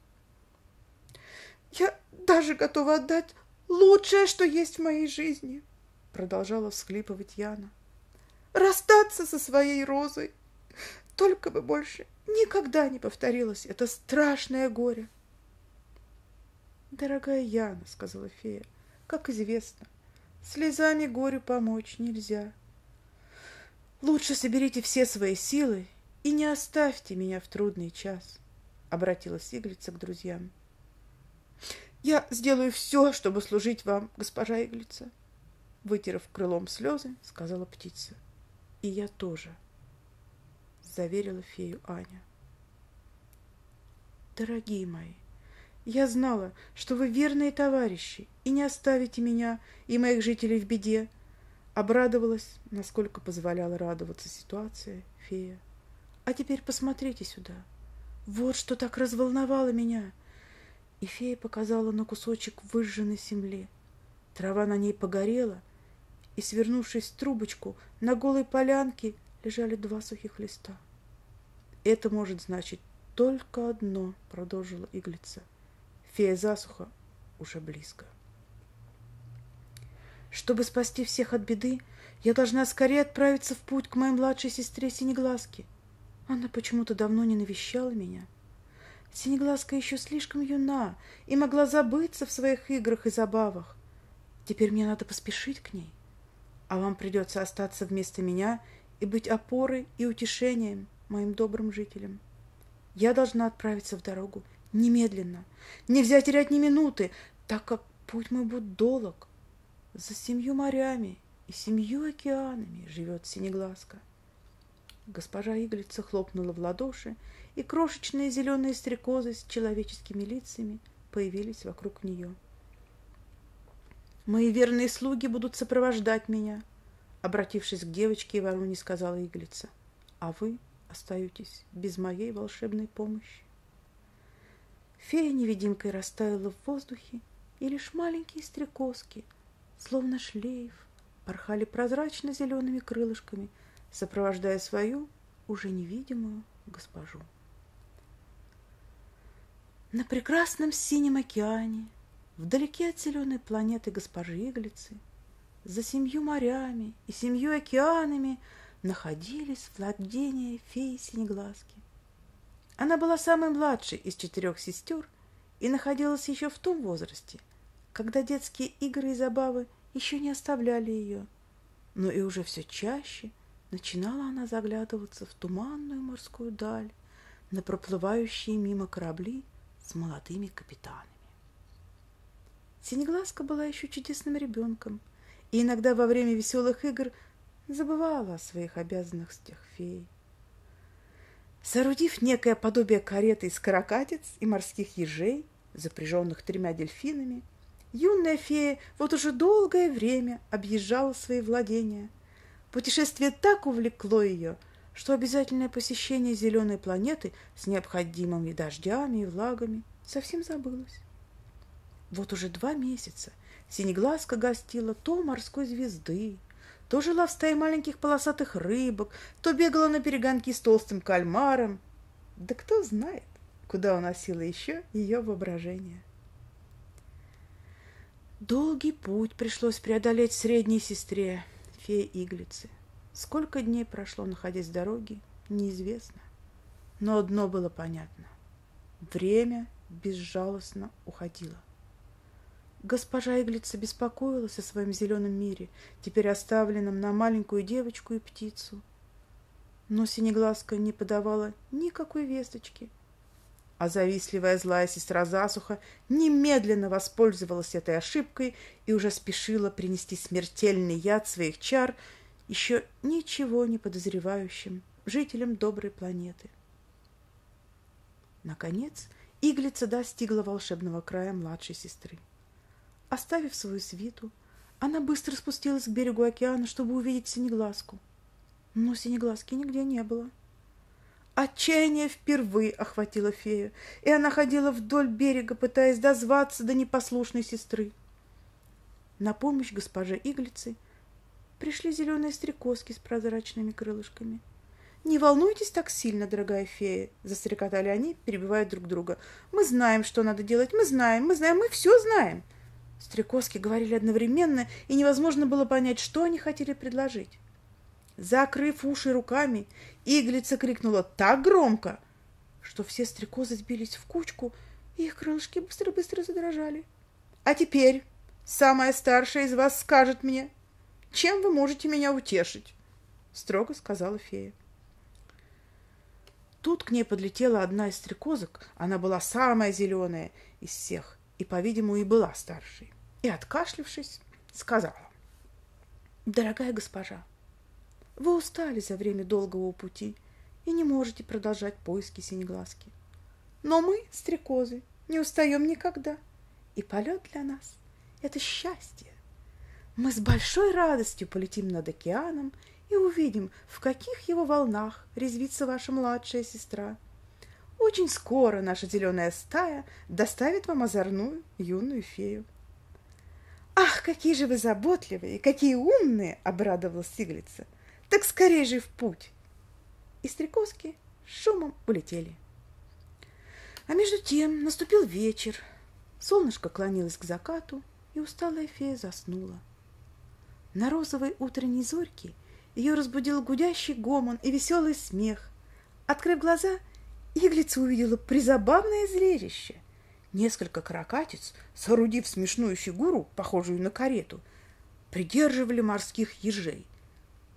«Я даже готова отдать лучшее, что есть в моей жизни», — продолжала всхлипывать Яна. «Расстаться со своей розой, только бы больше никогда не повторилось это страшное горе». «Дорогая Яна, — сказала фея, — как известно, слезами горю помочь нельзя. Лучше соберите все свои силы и не оставьте меня в трудный час», — обратилась Иглица к друзьям. «Я сделаю все, чтобы служить вам, госпожа Иглица», — вытерев крылом слезы, сказала птица. «И я тоже», — заверила фею Аня. «Дорогие мои, я знала, что вы верные товарищи и не оставите меня и моих жителей в беде», — обрадовалась, насколько позволяла радоваться ситуация, фея. «А теперь посмотрите сюда. Вот что так разволновало меня». И фея показала на кусочек выжженной земли. Трава на ней погорела, и, свернувшись в трубочку, на голой полянке лежали 2 сухих листа. «Это может значить только одно», — продолжила Иглица. «Фея Засуха уже близко. Чтобы спасти всех от беды, я должна скорее отправиться в путь к моей младшей сестре Синеглазке. Она почему-то давно не навещала меня. Синеглазка еще слишком юна и могла забыться в своих играх и забавах. Теперь мне надо поспешить к ней, а вам придется остаться вместо меня и быть опорой и утешением моим добрым жителям. Я должна отправиться в дорогу немедленно, нельзя терять ни минуты, так как путь мой будет долг. За 7 морями и 7 океанами живет Синеглазка. Госпожа Иглица хлопнула в ладоши, и крошечные зеленые стрекозы с человеческими лицами появились вокруг нее. «Мои верные слуги будут сопровождать меня», — обратившись к девочке и вороне, сказала Иглица. «А вы остаетесь без моей волшебной помощи». Фея невидимкой растаяла в воздухе, и лишь маленькие стрекозки, словно шлейф, порхали прозрачно-зелеными крылышками, сопровождая свою уже невидимую госпожу. На прекрасном синем океане, вдалеке от зеленой планеты госпожи Иглицы, за 7 морями и 7 океанами находились владения феи Синеглазки. Она была самой младшей из 4 сестер и находилась еще в том возрасте, когда детские игры и забавы еще не оставляли ее, но и уже все чаще начинала она заглядываться в туманную морскую даль, на проплывающие мимо корабли с молодыми капитанами. Синеглазка была еще чудесным ребенком, и иногда во время веселых игр забывала о своих обязанностях феи. Соорудив некое подобие кареты из каракатиц и морских ежей, запряженных 3 дельфинами, юная фея вот уже долгое время объезжала свои владения. Путешествие так увлекло ее, что обязательное посещение зеленой планеты с необходимыми дождями и влагами совсем забылось. Вот уже 2 месяца Синеглазка гостила то у морской звезды, то жила в стае маленьких полосатых рыбок, то бегала на перегонки с толстым кальмаром. Да кто знает, куда уносило еще ее воображение. Долгий путь пришлось преодолеть средней сестре, фее Иглицы. Сколько дней прошло, находясь в дороге, неизвестно. Но одно было понятно. Время безжалостно уходило. Госпожа Иглица беспокоилась о своем зеленом мире, теперь оставленном на маленькую девочку и птицу. Но Синеглазка не подавала никакой весточки, а завистливая злая сестра Засуха немедленно воспользовалась этой ошибкой и уже спешила принести смертельный яд своих чар еще ничего не подозревающим жителям доброй планеты. Наконец, Иглица достигла волшебного края младшей сестры. Оставив свою свиту, она быстро спустилась к берегу океана, чтобы увидеть Синеглазку. Но Синеглазки нигде не было. Отчаяние впервые охватило фею, и она ходила вдоль берега, пытаясь дозваться до непослушной сестры. На помощь госпоже Иглицы пришли зеленые стрекозки с прозрачными крылышками. «Не волнуйтесь так сильно, дорогая фея», — застрекотали они, перебивая друг друга. «Мы знаем, что надо делать, мы знаем, мы все знаем». Стрекозки говорили одновременно, и невозможно было понять, что они хотели предложить. Закрыв уши руками, Иглица крикнула так громко, что все стрекозы сбились в кучку, и их крылышки быстро-быстро задрожали. «А теперь самая старшая из вас скажет мне, чем вы можете меня утешить?» — строго сказала фея. Тут к ней подлетела одна из стрекозок, она была самая зеленая из всех, и, по-видимому, и была старшей. И, откашлившись, сказала: «Дорогая госпожа, вы устали за время долгого пути и не можете продолжать поиски Синеглазки. Но мы, стрекозы, не устаем никогда, и полет для нас — это счастье. Мы с большой радостью полетим над океаном и увидим, в каких его волнах резвится ваша младшая сестра. Очень скоро наша зеленая стая доставит вам озорную юную фею». «Ах, какие же вы заботливые, какие умные!» — обрадовалась Иглица. «Так скорее же в путь!» И стрекозки шумом улетели. А между тем наступил вечер. Солнышко клонилось к закату, и усталая фея заснула. На розовой утренней зорьке ее разбудил гудящий гомон и веселый смех. Открыв глаза, Иглица увидела призабавное зрелище. Несколько каракатиц, соорудив смешную фигуру, похожую на карету, придерживали морских ежей.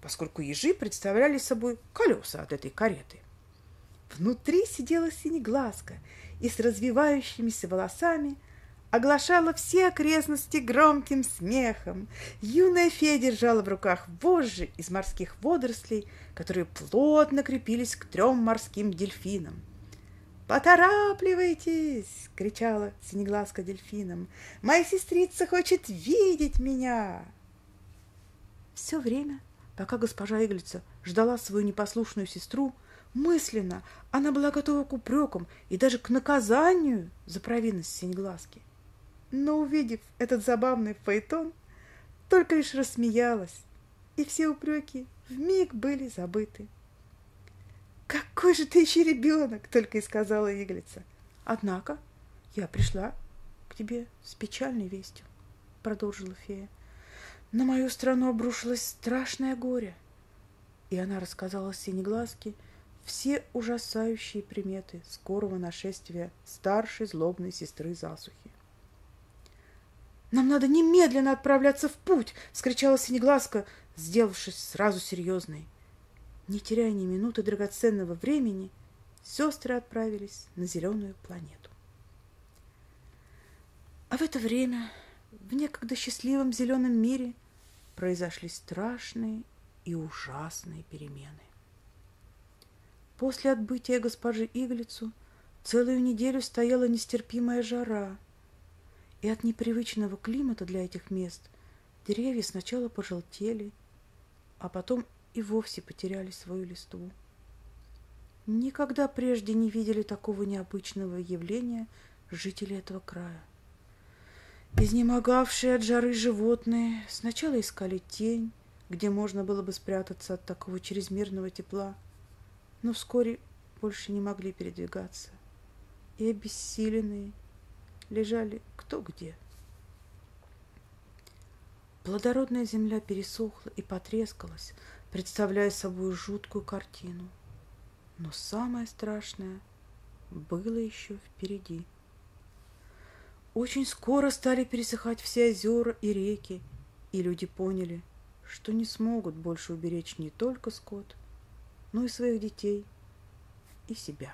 поскольку ежи представляли собой колеса от этой кареты. Внутри сидела Синеглазка и с развивающимися волосами оглашала все окрестности громким смехом. Юная фея держала в руках вожжи из морских водорослей, которые плотно крепились к 3 морским дельфинам. «Поторапливайтесь!» — кричала Синеглазка дельфинам. «Моя сестрица хочет видеть меня!» Все время, пока госпожа Иглица ждала свою непослушную сестру, мысленно она была готова к упрекам и даже к наказанию за провинность Синеглазки. Но, увидев этот забавный фаэтон, только лишь рассмеялась, и все упреки вмиг были забыты. «Какой же ты еще ребенок!» — только и сказала Иглица. «Однако я пришла к тебе с печальной вестью», — продолжила фея. «На мою страну обрушилось страшное горе». И она рассказала Синеглазке все ужасающие приметы скорого нашествия старшей злобной сестры засухи. «Нам надо немедленно отправляться в путь!» — вскричала Синеглазка, сделавшись сразу серьезной. Не теряя ни минуты драгоценного времени, сестры отправились на зеленую планету. А в это время в некогда счастливом зеленом мире произошли страшные и ужасные перемены. После отбытия госпожи Иглицу целую неделю стояла нестерпимая жара, и от непривычного климата для этих мест деревья сначала пожелтели, а потом и вовсе потеряли свою листву. Никогда прежде не видели такого необычного явления жители этого края. Изнемогавшие от жары животные сначала искали тень, где можно было бы спрятаться от такого чрезмерного тепла, но вскоре больше не могли передвигаться, и обессиленные лежали кто где. Плодородная земля пересохла и потрескалась, представляя собой жуткую картину. Но самое страшное было еще впереди. Очень скоро стали пересыхать все озера и реки, и люди поняли, что не смогут больше уберечь не только скот, но и своих детей и себя.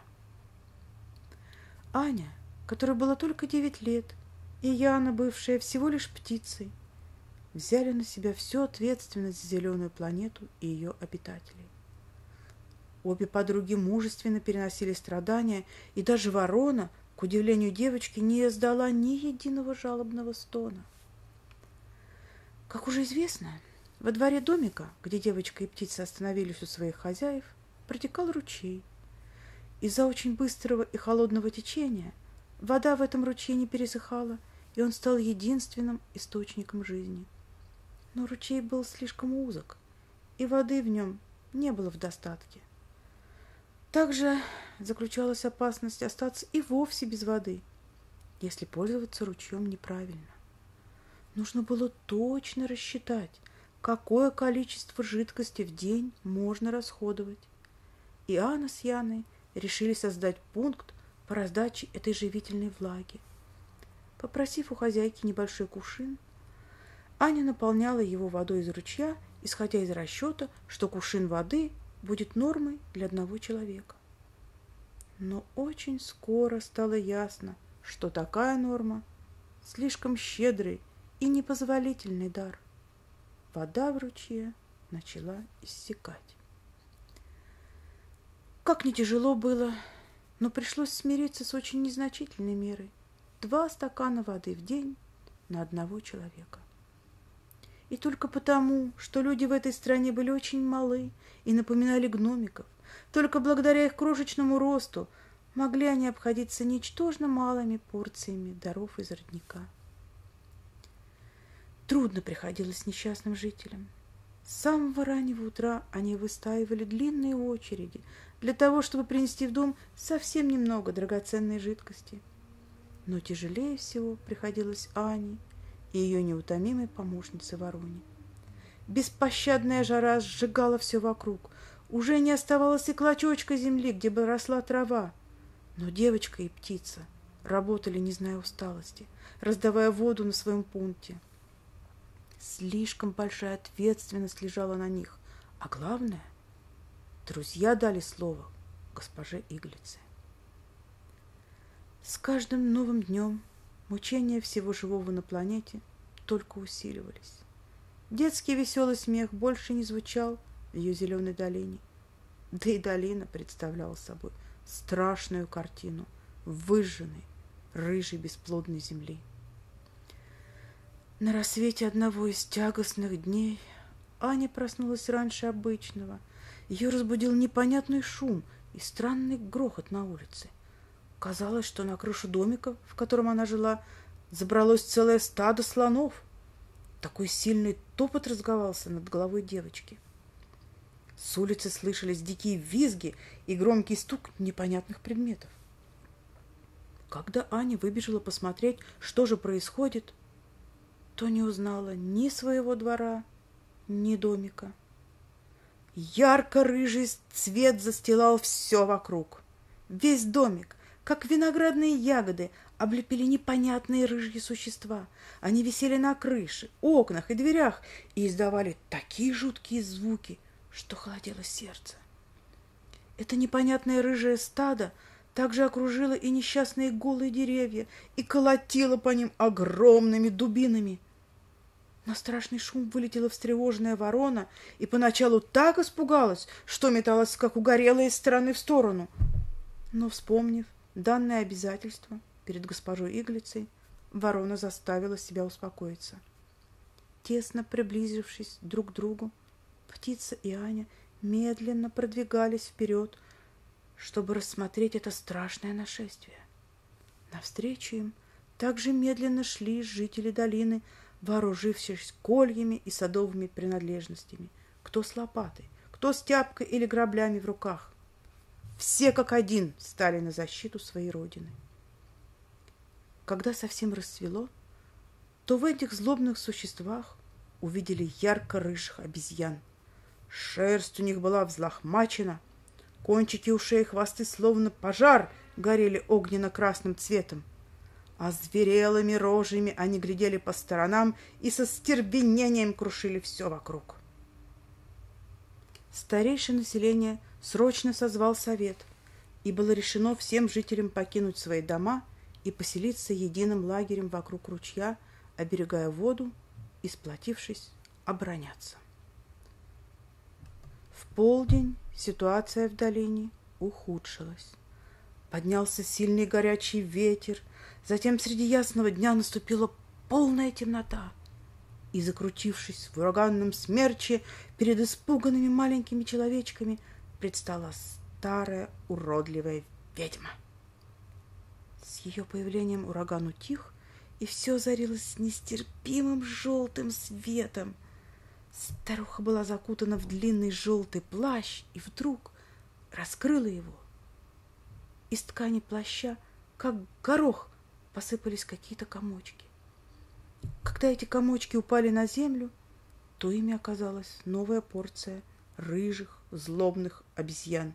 Аня, которой было только 9 лет, и Яна, бывшая всего лишь птицей, взяли на себя всю ответственность за зеленую планету и ее обитателей. Обе подруги мужественно переносили страдания, и даже ворона, к удивлению девочки, не издала ни единого жалобного стона. Как уже известно, во дворе домика, где девочка и птица остановились у своих хозяев, протекал ручей. Из-за очень быстрого и холодного течения вода в этом ручье не пересыхала, и он стал единственным источником жизни. Но ручей был слишком узок, и воды в нем не было в достатке. Также заключалась опасность остаться и вовсе без воды, если пользоваться ручьем неправильно. Нужно было точно рассчитать, какое количество жидкости в день можно расходовать. И Анна с Яной решили создать пункт по раздаче этой живительной влаги. Попросив у хозяйки небольшой кувшин, Аня наполняла его водой из ручья, исходя из расчета, что кувшин воды будет нормой для одного человека. Но очень скоро стало ясно, что такая норма – слишком щедрый и непозволительный дар. Вода в ручье начала иссякать. Как ни тяжело было, но пришлось смириться с очень незначительной мерой – 2 стакана воды в день на одного человека. И только потому, что люди в этой стране были очень малы и напоминали гномиков, только благодаря их крошечному росту могли они обходиться ничтожно малыми порциями даров из родника. Трудно приходилось несчастным жителям. С самого раннего утра они выстаивали длинные очереди для того, чтобы принести в дом совсем немного драгоценной жидкости. Но тяжелее всего приходилось Ане и ее неутомимой помощнице Вороне. Беспощадная жара сжигала все вокруг. Уже не оставалось и клочочка земли, где бы росла трава. Но девочка и птица работали, не зная усталости, раздавая воду на своем пункте. Слишком большая ответственность лежала на них, А главное, друзья дали слово госпоже Иглице. С каждым новым днем мучения всего живого на планете только усиливались. Детский веселый смех больше не звучал в ее зеленой долине. Да и долина представляла собой страшную картину выжженной, рыжей, бесплодной земли. На рассвете одного из тягостных дней Аня проснулась раньше обычного. Ее разбудил непонятный шум и странный грохот на улице. Казалось, что на крышу домика, в котором она жила, забралось целое стадо слонов. Такой сильный топот раздавался над головой девочки. С улицы слышались дикие визги и громкий стук непонятных предметов. Когда Аня выбежала посмотреть, что же происходит, то не узнала ни своего двора, ни домика. Ярко-рыжий цвет застилал все вокруг. Весь домик, как виноградные ягоды, облепили непонятные рыжие существа. Они висели на крыше, окнах и дверях и издавали такие жуткие звуки, что холодело сердце. Это непонятное рыжее стадо также окружило и несчастные голые деревья и колотило по ним огромными дубинами. На страшный шум вылетела встревоженная ворона и поначалу так испугалась, что металась, как угорелая, из стороны в сторону. Но, вспомнив данное обязательство перед госпожой Иглицей, ворона заставила себя успокоиться. Тесно приблизившись друг к другу, птица и Аня медленно продвигались вперед, чтобы рассмотреть это страшное нашествие. Навстречу им также медленно шли жители долины, вооружившись кольями и садовыми принадлежностями, кто с лопатой, кто с тяпкой или граблями в руках. Все как один стали на защиту своей родины. Когда совсем расцвело, то в этих злобных существах увидели ярко-рыжих обезьян. Шерсть у них была взлохмачена, кончики ушей и хвосты, словно пожар, горели огненно-красным цветом. Озверелыми рожами они глядели по сторонам и со стервенением крушили все вокруг. Старейший населения срочно созвал совет, и было решено всем жителям покинуть свои дома и поселиться единым лагерем вокруг ручья, оберегая воду и, сплотившись, обороняться. В полдень ситуация в долине ухудшилась. Поднялся сильный горячий ветер, затем среди ясного дня наступила полная темнота, и, закрутившись в ураганном смерче, перед испуганными маленькими человечками предстала старая уродливая ведьма. С ее появлением ураган утих, и все озарилось нестерпимым желтым светом. Старуха была закутана в длинный желтый плащ и вдруг раскрыла его. Из ткани плаща, как горох, посыпались какие-то комочки. Когда эти комочки упали на землю, то ими оказалась новая порция рыжих, злобных обезьян.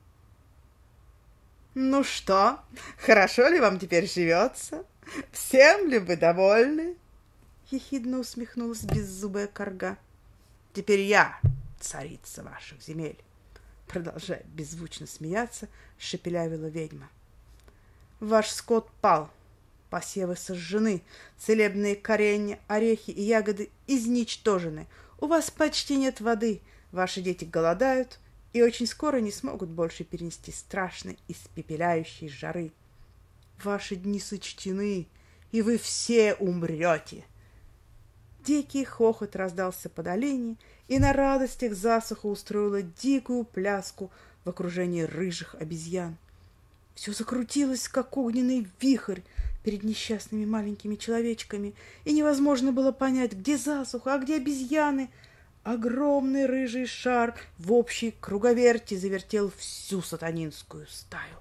«Ну что, хорошо ли вам теперь живется? Всем ли вы довольны?» Ехидно усмехнулась беззубая корга. «Теперь я царица ваших земель», продолжая беззвучно смеяться, шепелявила ведьма. «Ваш скот пал, посевы сожжены, целебные коренья, орехи и ягоды изничтожены. У вас почти нет воды, ваши дети голодают и очень скоро не смогут больше перенести страшной испепеляющей жары. Ваши дни сочтены, и вы все умрете». Дикий хохот раздался по долине, и на радостях засуха устроила дикую пляску в окружении рыжих обезьян. Все закрутилось, как огненный вихрь перед несчастными маленькими человечками, и невозможно было понять, где засуха, а где обезьяны. Огромный рыжий шар в общей круговерти завертел всю сатанинскую стаю.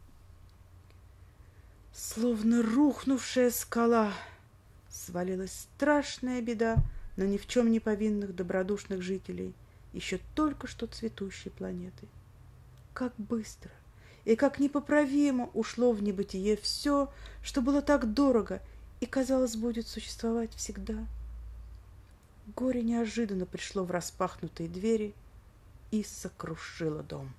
Словно рухнувшая скала, свалилась страшная беда на ни в чем не повинных добродушных жителей еще только что цветущей планеты. Как быстро и как непоправимо ушло в небытие все, что было так дорого и, казалось, будет существовать всегда. Горе неожиданно пришло в распахнутые двери, и сокрушила дом.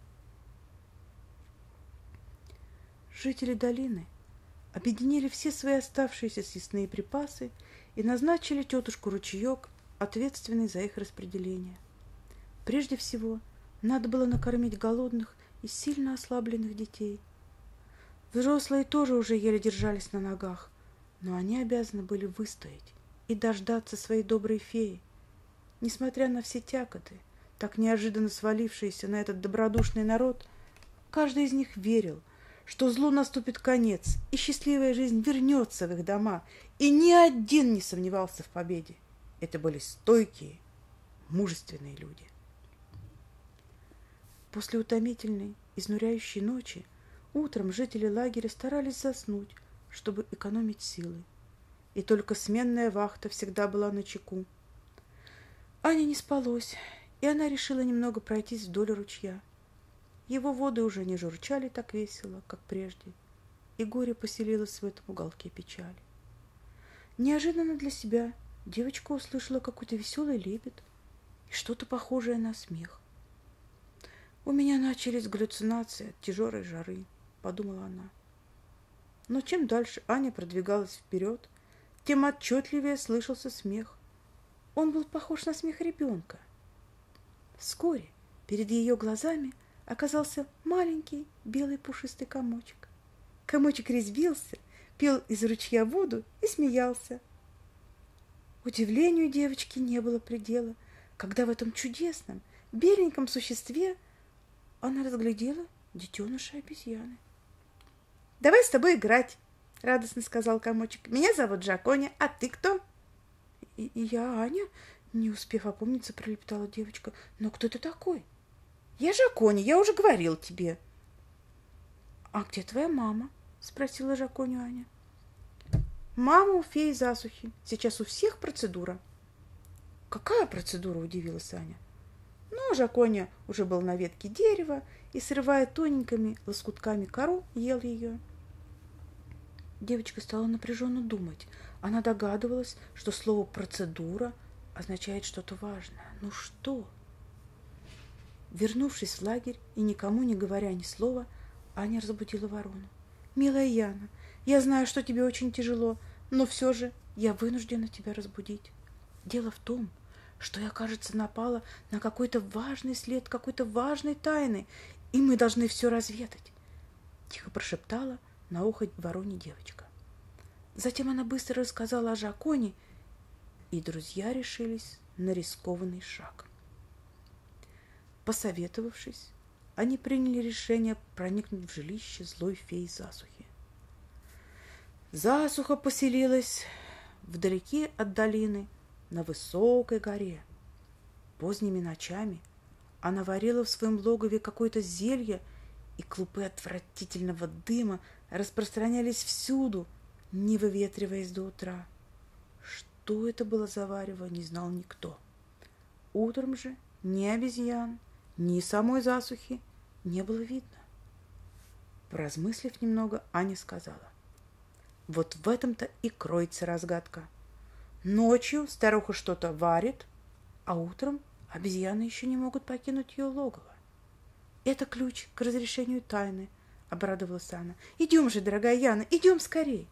Жители долины объединили все свои оставшиеся съестные припасы и назначили тетушку Ручеек ответственной за их распределение. Прежде всего, надо было накормить голодных и сильно ослабленных детей. Взрослые тоже уже еле держались на ногах, но они обязаны были выстоять и дождаться своей доброй феи. Несмотря на все тяготы, так неожиданно свалившиеся на этот добродушный народ, каждый из них верил, что злу наступит конец, и счастливая жизнь вернется в их дома, и ни один не сомневался в победе. Это были стойкие, мужественные люди. После утомительной, изнуряющей ночи утром жители лагеря старались заснуть, чтобы экономить силы, и только сменная вахта всегда была начеку. Ане не спалось, и она решила немного пройтись вдоль ручья. Его воды уже не журчали так весело, как прежде, и горе поселилось в этом уголке печали. Неожиданно для себя девочка услышала какой-то веселый лепет и что-то похожее на смех. «У меня начались галлюцинации от тяжелой жары», — подумала она. Но чем дальше Аня продвигалась вперед, тем отчетливее слышался смех. Он был похож на смех ребенка. Вскоре перед ее глазами оказался маленький белый пушистый комочек. Комочек резвился, пил из ручья воду и смеялся. Удивлению девочки не было предела, когда в этом чудесном беленьком существе она разглядела детеныша обезьяны. «Давай с тобой играть», — радостно сказал комочек. «Меня зовут Жаконя, а ты кто?» «Я Аня», — не успев опомниться, пролепетала девочка. «Но кто ты такой?» «Я Жаконя, я уже говорил тебе». «А где твоя мама?» — спросила Жаконю Аня. «Мама у феи засухи. Сейчас у всех процедура». «Какая процедура?» — удивилась Аня. Но Жаконя уже был на ветке дерева и, срывая тоненькими лоскутками кору, ел ее. Девочка стала напряженно думать. Она догадывалась, что слово «процедура» означает что-то важное. Ну что? Вернувшись в лагерь и никому не говоря ни слова, Аня разбудила ворону. «Милая Яна, я знаю, что тебе очень тяжело, но все же я вынуждена тебя разбудить. Дело в том, что я, кажется, напала на какой-то важный след какой-то важной тайны, и мы должны все разведать», — тихо прошептала на ухо вороне девочка. Затем она быстро рассказала о Жаконе, и друзья решились на рискованный шаг. Посоветовавшись, они приняли решение проникнуть в жилище злой феи засухи. Засуха поселилась вдалеке от долины на высокой горе. Поздними ночами она варила в своем логове какое-то зелье, и клубы отвратительного дыма распространялись всюду, не выветриваясь до утра. Что это было за варево, не знал никто. Утром же ни обезьян, ни самой засухи не было видно. Поразмыслив немного, Аня сказала: «Вот в этом-то и кроется разгадка. Ночью старуха что-то варит, а утром обезьяны еще не могут покинуть ее логово. Это ключ к разрешению тайны», — обрадовалась Анна. «Идем же, дорогая Яна, идем скорей».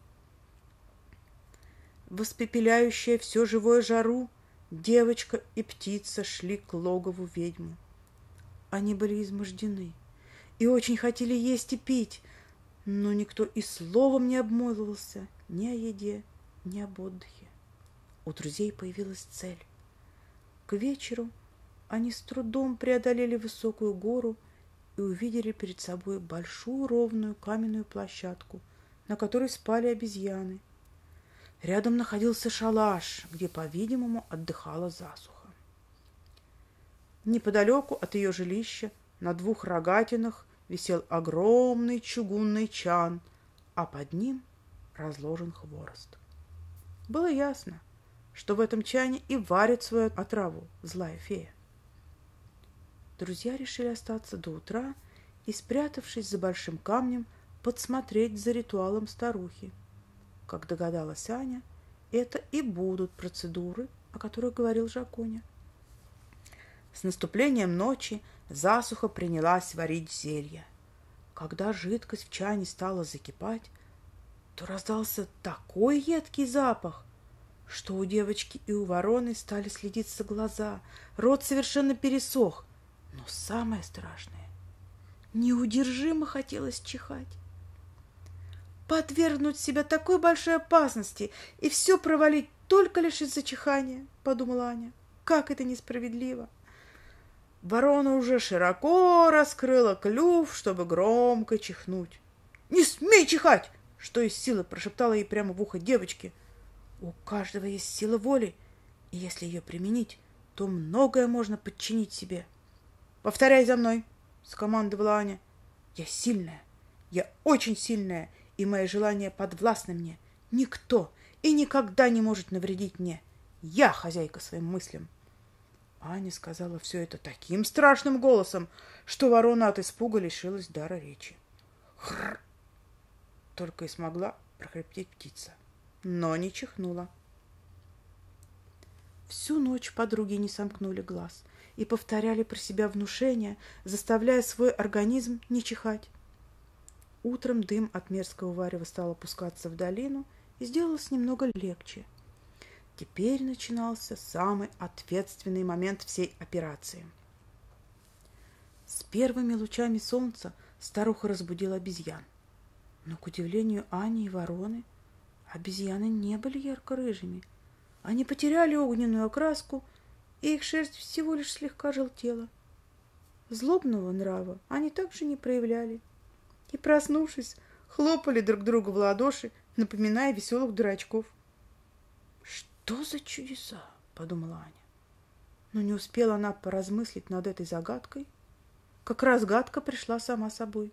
Воспепеляющая все живое жару, девочка и птица шли к логову ведьмы. Они были измождены и очень хотели есть и пить, но никто и словом не обмолвился ни о еде, ни об отдыхе. У друзей появилась цель. К вечеру они с трудом преодолели высокую гору и увидели перед собой большую ровную каменную площадку, на которой спали обезьяны. Рядом находился шалаш, где, по-видимому, отдыхала засуха. Неподалеку от ее жилища на 2 рогатинах висел огромный чугунный чан, а под ним разложен хворост. Было ясно, что в этом чане и варит свою отраву злая фея. Друзья решили остаться до утра и, спрятавшись за большим камнем, подсмотреть за ритуалом старухи. Как догадалась Аня, это и будут процедуры, о которых говорил Жаконя. С наступлением ночи засуха принялась варить зелье. Когда жидкость в чане стала закипать, то раздался такой едкий запах, что у девочки и у вороны стали слезиться глаза, рот совершенно пересох. Но самое страшное, неудержимо хотелось чихать. Подвергнуть себя такой большой опасности и все провалить только лишь из-за чихания, подумала Аня. Как это несправедливо! Ворона уже широко раскрыла клюв, чтобы громко чихнуть. «Не смей чихать!» — что из силы прошептала ей прямо в ухо девочки. «У каждого есть сила воли, и если ее применить, то многое можно подчинить себе». «Повторяй за мной!» — скомандовала Аня. «Я сильная, я очень сильная, и мои желания подвластны мне. Никто и никогда не может навредить мне. Я хозяйка своим мыслям». Аня сказала все это таким страшным голосом, что ворона от испуга лишилась дара речи. «Хрррр!» — только и смогла прохрипеть птица, но не чихнула. Всю ночь подруги не сомкнули глаз и повторяли про себя внушения, заставляя свой организм не чихать. Утром дым от мерзкого варева стал опускаться в долину, и сделалось немного легче. Теперь начинался самый ответственный момент всей операции. С первыми лучами солнца старуха разбудила обезьян. Но, к удивлению Ани и вороны, обезьяны не были ярко-рыжими. Они потеряли огненную окраску, и их шерсть всего лишь слегка желтела. Злобного нрава они также не проявляли. И, проснувшись, хлопали друг другу в ладоши, напоминая веселых дурачков. «Что за чудеса?» — подумала Аня. Но не успела она поразмыслить над этой загадкой, как разгадка пришла сама собой.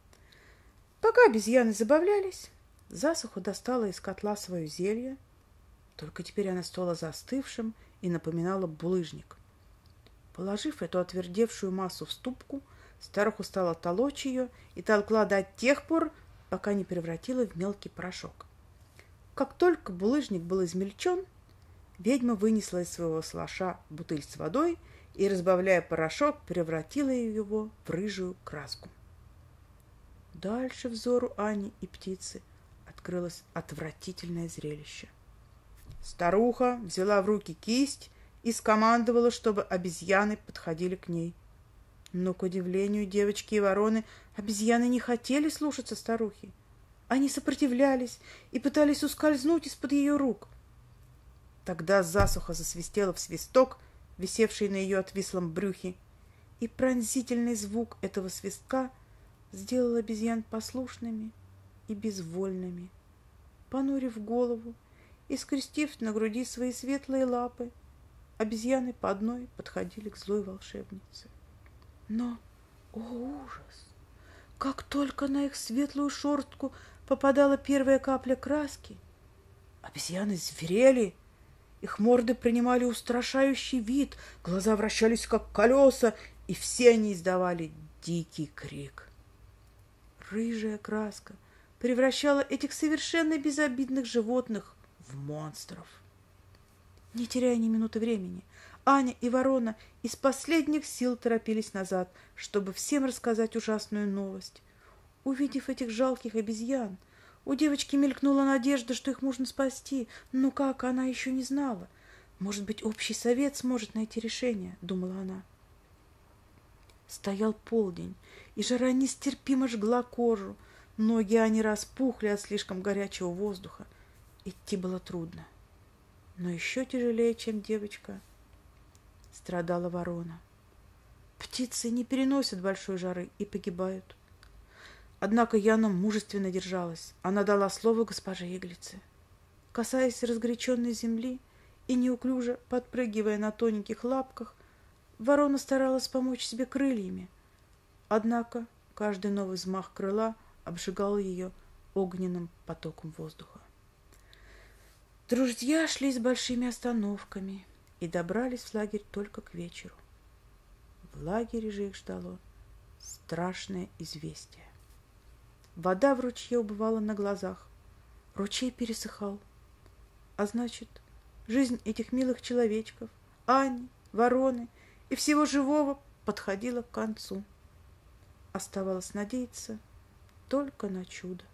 Пока обезьяны забавлялись, засуха достала из котла свое зелье, только теперь она стала застывшим и напоминала булыжник. Положив эту отвердевшую массу в ступку, старуха стала толочь ее и толкла до тех пор, пока не превратила в мелкий порошок. Как только булыжник был измельчен, ведьма вынесла из своего слаша бутыль с водой и, разбавляя порошок, превратила его в рыжую краску. Дальше взору Ани и птицы открылось отвратительное зрелище. Старуха взяла в руки кисть и скомандовала, чтобы обезьяны подходили к ней. Но, к удивлению девочки и вороны, обезьяны не хотели слушаться старухи. Они сопротивлялись и пытались ускользнуть из-под ее рук. Тогда засуха засвистела в свисток, висевший на ее отвислом брюхе, и пронзительный звук этого свистка сделал обезьян послушными и безвольными. Понурив голову и скрестив на груди свои светлые лапы, обезьяны по одной подходили к злой волшебнице. Но, о ужас! Как только на их светлую шерстку попадала первая капля краски, обезьяны зверели, их морды принимали устрашающий вид, глаза вращались как колеса, и все они издавали дикий крик. Рыжая краска превращала этих совершенно безобидных животных в монстров. Не теряя ни минуты времени, Аня и ворона из последних сил торопились назад, чтобы всем рассказать ужасную новость. Увидев этих жалких обезьян, у девочки мелькнула надежда, что их можно спасти, но как, она еще не знала. Может быть, общий совет сможет найти решение, думала она. Стоял полдень, и жара нестерпимо жгла кожу. Ноги Ани распухли от слишком горячего воздуха. Идти было трудно. Но еще тяжелее, чем девочка, страдала ворона. Птицы не переносят большой жары и погибают. Однако Яна мужественно держалась. Она дала слово госпоже Иглице. Касаясь разгоряченной земли и неуклюже подпрыгивая на тоненьких лапках, ворона старалась помочь себе крыльями. Однако каждый новый взмах крыла обжигал ее огненным потоком воздуха. Друзья шли с большими остановками и добрались в лагерь только к вечеру. В лагере же их ждало страшное известие. Вода в ручье убывала на глазах, ручей пересыхал. А значит, жизнь этих милых человечков, Ани, вороны и всего живого подходила к концу. Оставалось надеяться только на чудо.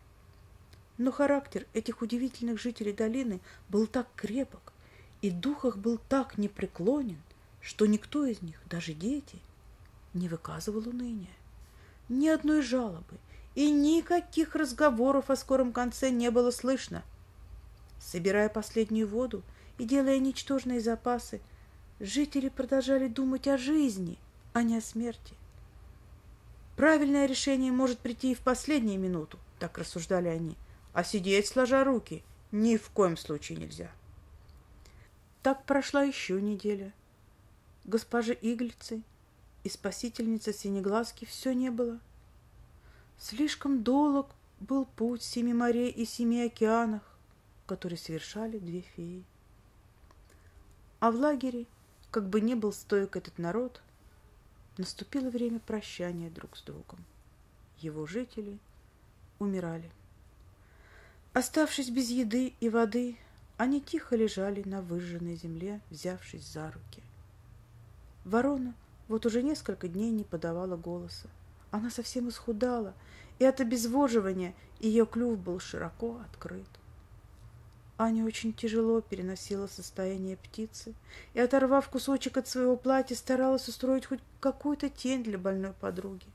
Но характер этих удивительных жителей долины был так крепок, и дух их был так непреклонен, что никто из них, даже дети, не выказывал уныния. Ни одной жалобы и никаких разговоров о скором конце не было слышно. Собирая последнюю воду и делая ничтожные запасы, жители продолжали думать о жизни, а не о смерти. Правильное решение может прийти и в последнюю минуту, так рассуждали они, а сидеть сложа руки ни в коем случае нельзя. Так прошла еще неделя. Госпожи Иглицы и спасительницы Синеглазки все не было. Слишком долг был путь 7 морей и 7 океанах, который совершали 2 феи. А в лагере, как бы ни был стойк этот народ, наступило время прощания друг с другом. Его жители умирали. Оставшись без еды и воды, они тихо лежали на выжженной земле, взявшись за руки. Ворона вот уже несколько дней не подавала голоса. Она совсем исхудала, и от обезвоживания ее клюв был широко открыт. Аня очень тяжело переносила состояние птицы и, оторвав кусочек от своего платья, старалась устроить хоть какую-то тень для больной подруги.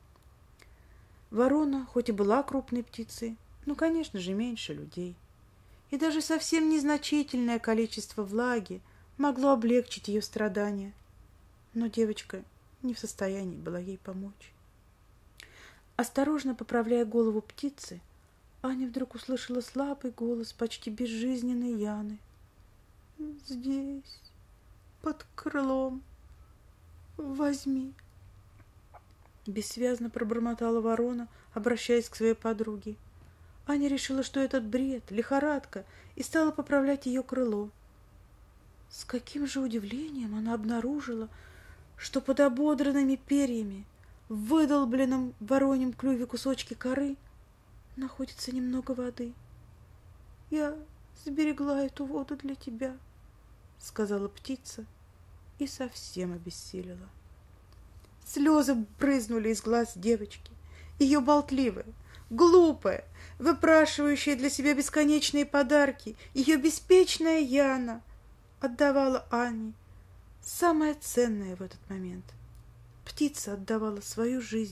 Ворона, хоть и была крупной птицей, но, конечно же, меньше людей. И даже совсем незначительное количество влаги могло облегчить ее страдания. Но девочка не в состоянии была ей помочь. Осторожно поправляя голову птицы, Аня вдруг услышала слабый голос почти безжизненной Яны. «Здесь, под крылом, возьми». Бессвязно пробормотала ворона, обращаясь к своей подруге. Аня решила, что этот бред, лихорадка, и стала поправлять ее крыло. С каким же удивлением она обнаружила, что под ободранными перьями, в выдолбленном вороньем клюве кусочке коры, находится немного воды. «Я сберегла эту воду для тебя», — сказала птица и совсем обессилила. Слезы брызнули из глаз девочки. Ее болтливая, глупая, выпрашивающая для себя бесконечные подарки, ее беспечная Яна отдавала Ане самое ценное в этот момент. Птица отдавала свою жизнь.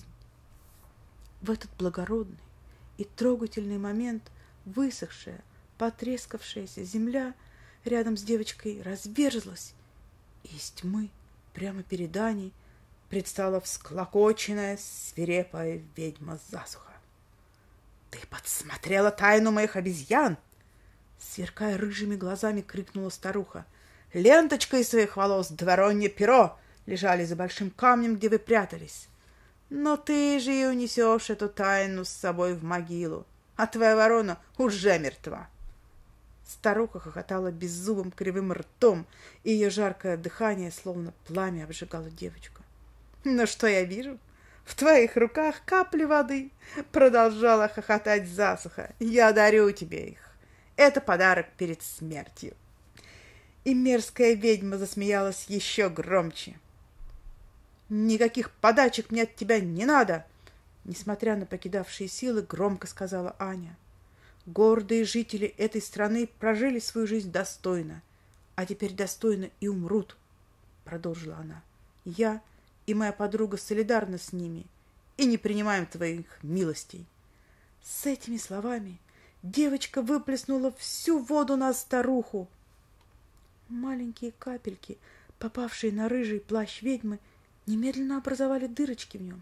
В этот благородный и трогательный момент высохшая, потрескавшаяся земля рядом с девочкой разверзлась, и из тьмы прямо перед Аней предстала всклокоченная, свирепая ведьма-засуха. «Ты подсмотрела тайну моих обезьян!» Сверкая рыжими глазами, крикнула старуха. «Ленточка из своих волос, дворонье перо лежали за большим камнем, где вы прятались. Но ты же и унесешь эту тайну с собой в могилу, а твоя ворона уже мертва». Старуха хохотала беззубым кривым ртом, и ее жаркое дыхание, словно пламя, обжигало девочку. «Ну что я вижу? В твоих руках капли воды!» Продолжала хохотать засуха. «Я дарю тебе их. Это подарок перед смертью». И мерзкая ведьма засмеялась еще громче. «Никаких подачек мне от тебя не надо!» Несмотря на покидавшие силы, громко сказала Аня. «Гордые жители этой страны прожили свою жизнь достойно, а теперь достойно и умрут», — продолжила она. «Я и моя подруга солидарны с ними и не принимаем твоих милостей». С этими словами девочка выплеснула всю воду на старуху. Маленькие капельки, попавшие на рыжий плащ ведьмы, немедленно образовали дырочки в нем.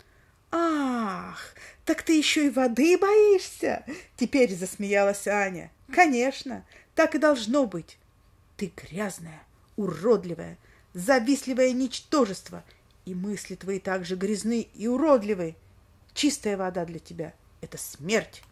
«Ах, так ты еще и воды боишься?» Теперь засмеялась Аня. «Конечно, так и должно быть. Ты грязная, уродливая, завистливое ничтожество, и мысли твои также грязны и уродливы. Чистая вода для тебя — это смерть».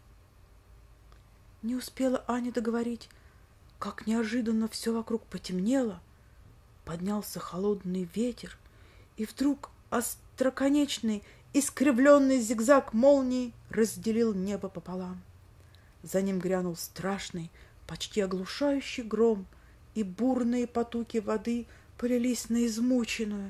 Не успела Аня договорить, как неожиданно все вокруг потемнело, поднялся холодный ветер, и вдруг остроконечный, искривленный зигзаг молнии разделил небо пополам. За ним грянул страшный, почти оглушающий гром, и бурные потоки воды полились на измученную,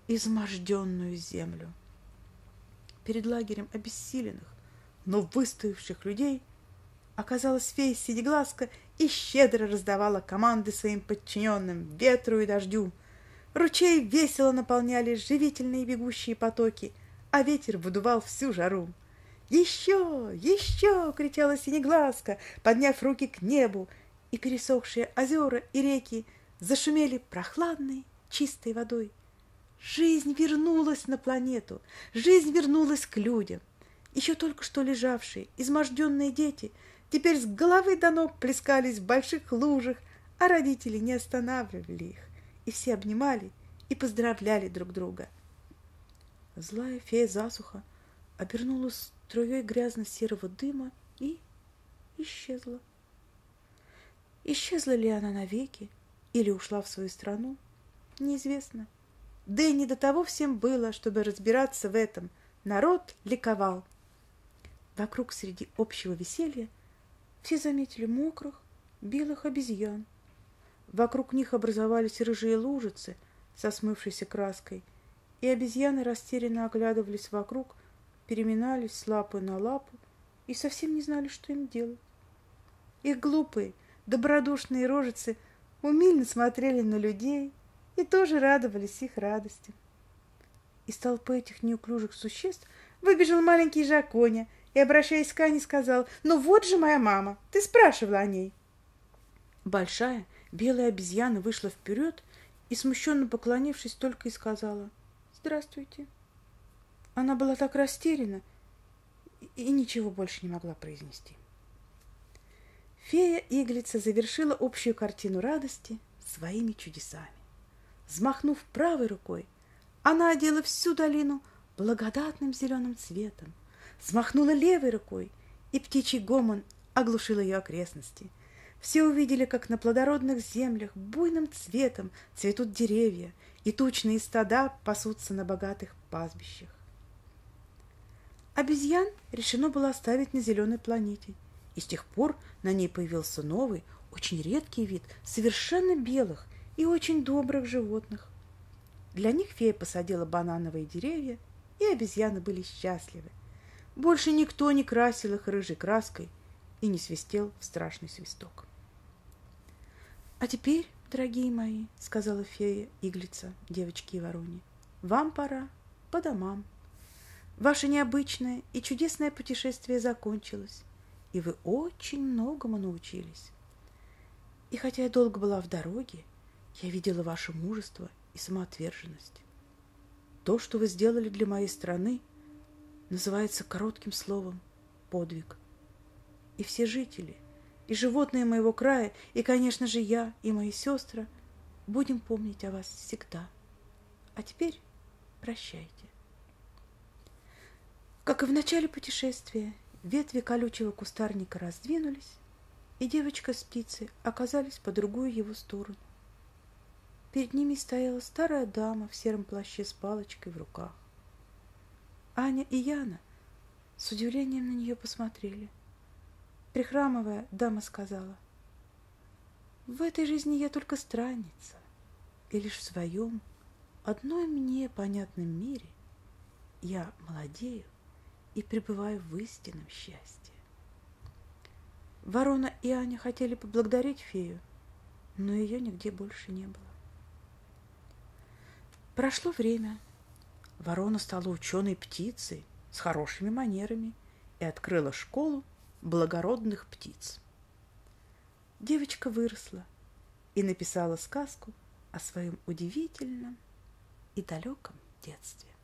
изможденную землю. Перед лагерем обессиленных, но выстоявших людей оказалась фея Синеглазка и щедро раздавала команды своим подчиненным, ветру и дождю. Ручей весело наполняли живительные бегущие потоки, а ветер выдувал всю жару. «Еще! Еще!» — кричала Синеглазка, подняв руки к небу, и пересохшие озера и реки зашумели прохладной, чистой водой. Жизнь вернулась на планету, жизнь вернулась к людям. Еще только что лежавшие, изможденные дети теперь с головы до ног плескались в больших лужах, а родители не останавливали их, и все обнимали и поздравляли друг друга. Злая фея засуха обернулась струей грязно-серого дыма и исчезла. Исчезла ли она навеки или ушла в свою страну, неизвестно. Да и не до того всем было, чтобы разбираться в этом. Народ ликовал. Вокруг среди общего веселья все заметили мокрых, белых обезьян. Вокруг них образовались рыжие лужицы со смывшейся краской, и обезьяны растерянно оглядывались вокруг, переминались с лапы на лапу и совсем не знали, что им делать. Их глупые, добродушные рожицы умильно смотрели на людей и тоже радовались их радости. Из толпы этих неуклюжих существ выбежал маленький Жаконя и, обращаясь к Ане, сказал: «Ну вот же моя мама, ты спрашивала о ней». Большая белая обезьяна вышла вперед и, смущенно поклонившись, только и сказала: «Здравствуйте». Она была так растеряна и ничего больше не могла произнести. Фея-иглица завершила общую картину радости своими чудесами. Взмахнув правой рукой, она одела всю долину благодатным зеленым цветом, взмахнула левой рукой, и птичий гомон оглушил ее окрестности. Все увидели, как на плодородных землях буйным цветом цветут деревья, и тучные стада пасутся на богатых пастбищах. Обезьян решено было оставить на зеленой планете, и с тех пор на ней появился новый, очень редкий вид совершенно белых и очень добрых животных. Для них фея посадила банановые деревья, и обезьяны были счастливы. Больше никто не красил их рыжей краской и не свистел в страшный свисток. «А теперь, дорогие мои, — сказала фея-иглица девочке и вороне, — вам пора по домам. Ваше необычное и чудесное путешествие закончилось, и вы очень многому научились. И хотя я долго была в дороге, я видела ваше мужество и самоотверженность. То, что вы сделали для моей страны, называется коротким словом «подвиг». И все жители, и животные моего края, и, конечно же, я и мои сестры будем помнить о вас всегда. А теперь прощайте». Как и в начале путешествия, ветви колючего кустарника раздвинулись, и девочка с птицей оказались по другую его сторону. Перед ними стояла старая дама в сером плаще с палочкой в руках. Аня и Яна с удивлением на нее посмотрели. Прихрамывая, дама сказала: «В этой жизни я только странница, и лишь в своем, одной мне понятном мире я молодею и пребываю в истинном счастье». Ворона и Аня хотели поблагодарить фею, но ее нигде больше не было. Прошло время. Ворона стала ученой птицей с хорошими манерами и открыла школу благородных птиц. Девочка выросла и написала сказку о своем удивительном и далеком детстве.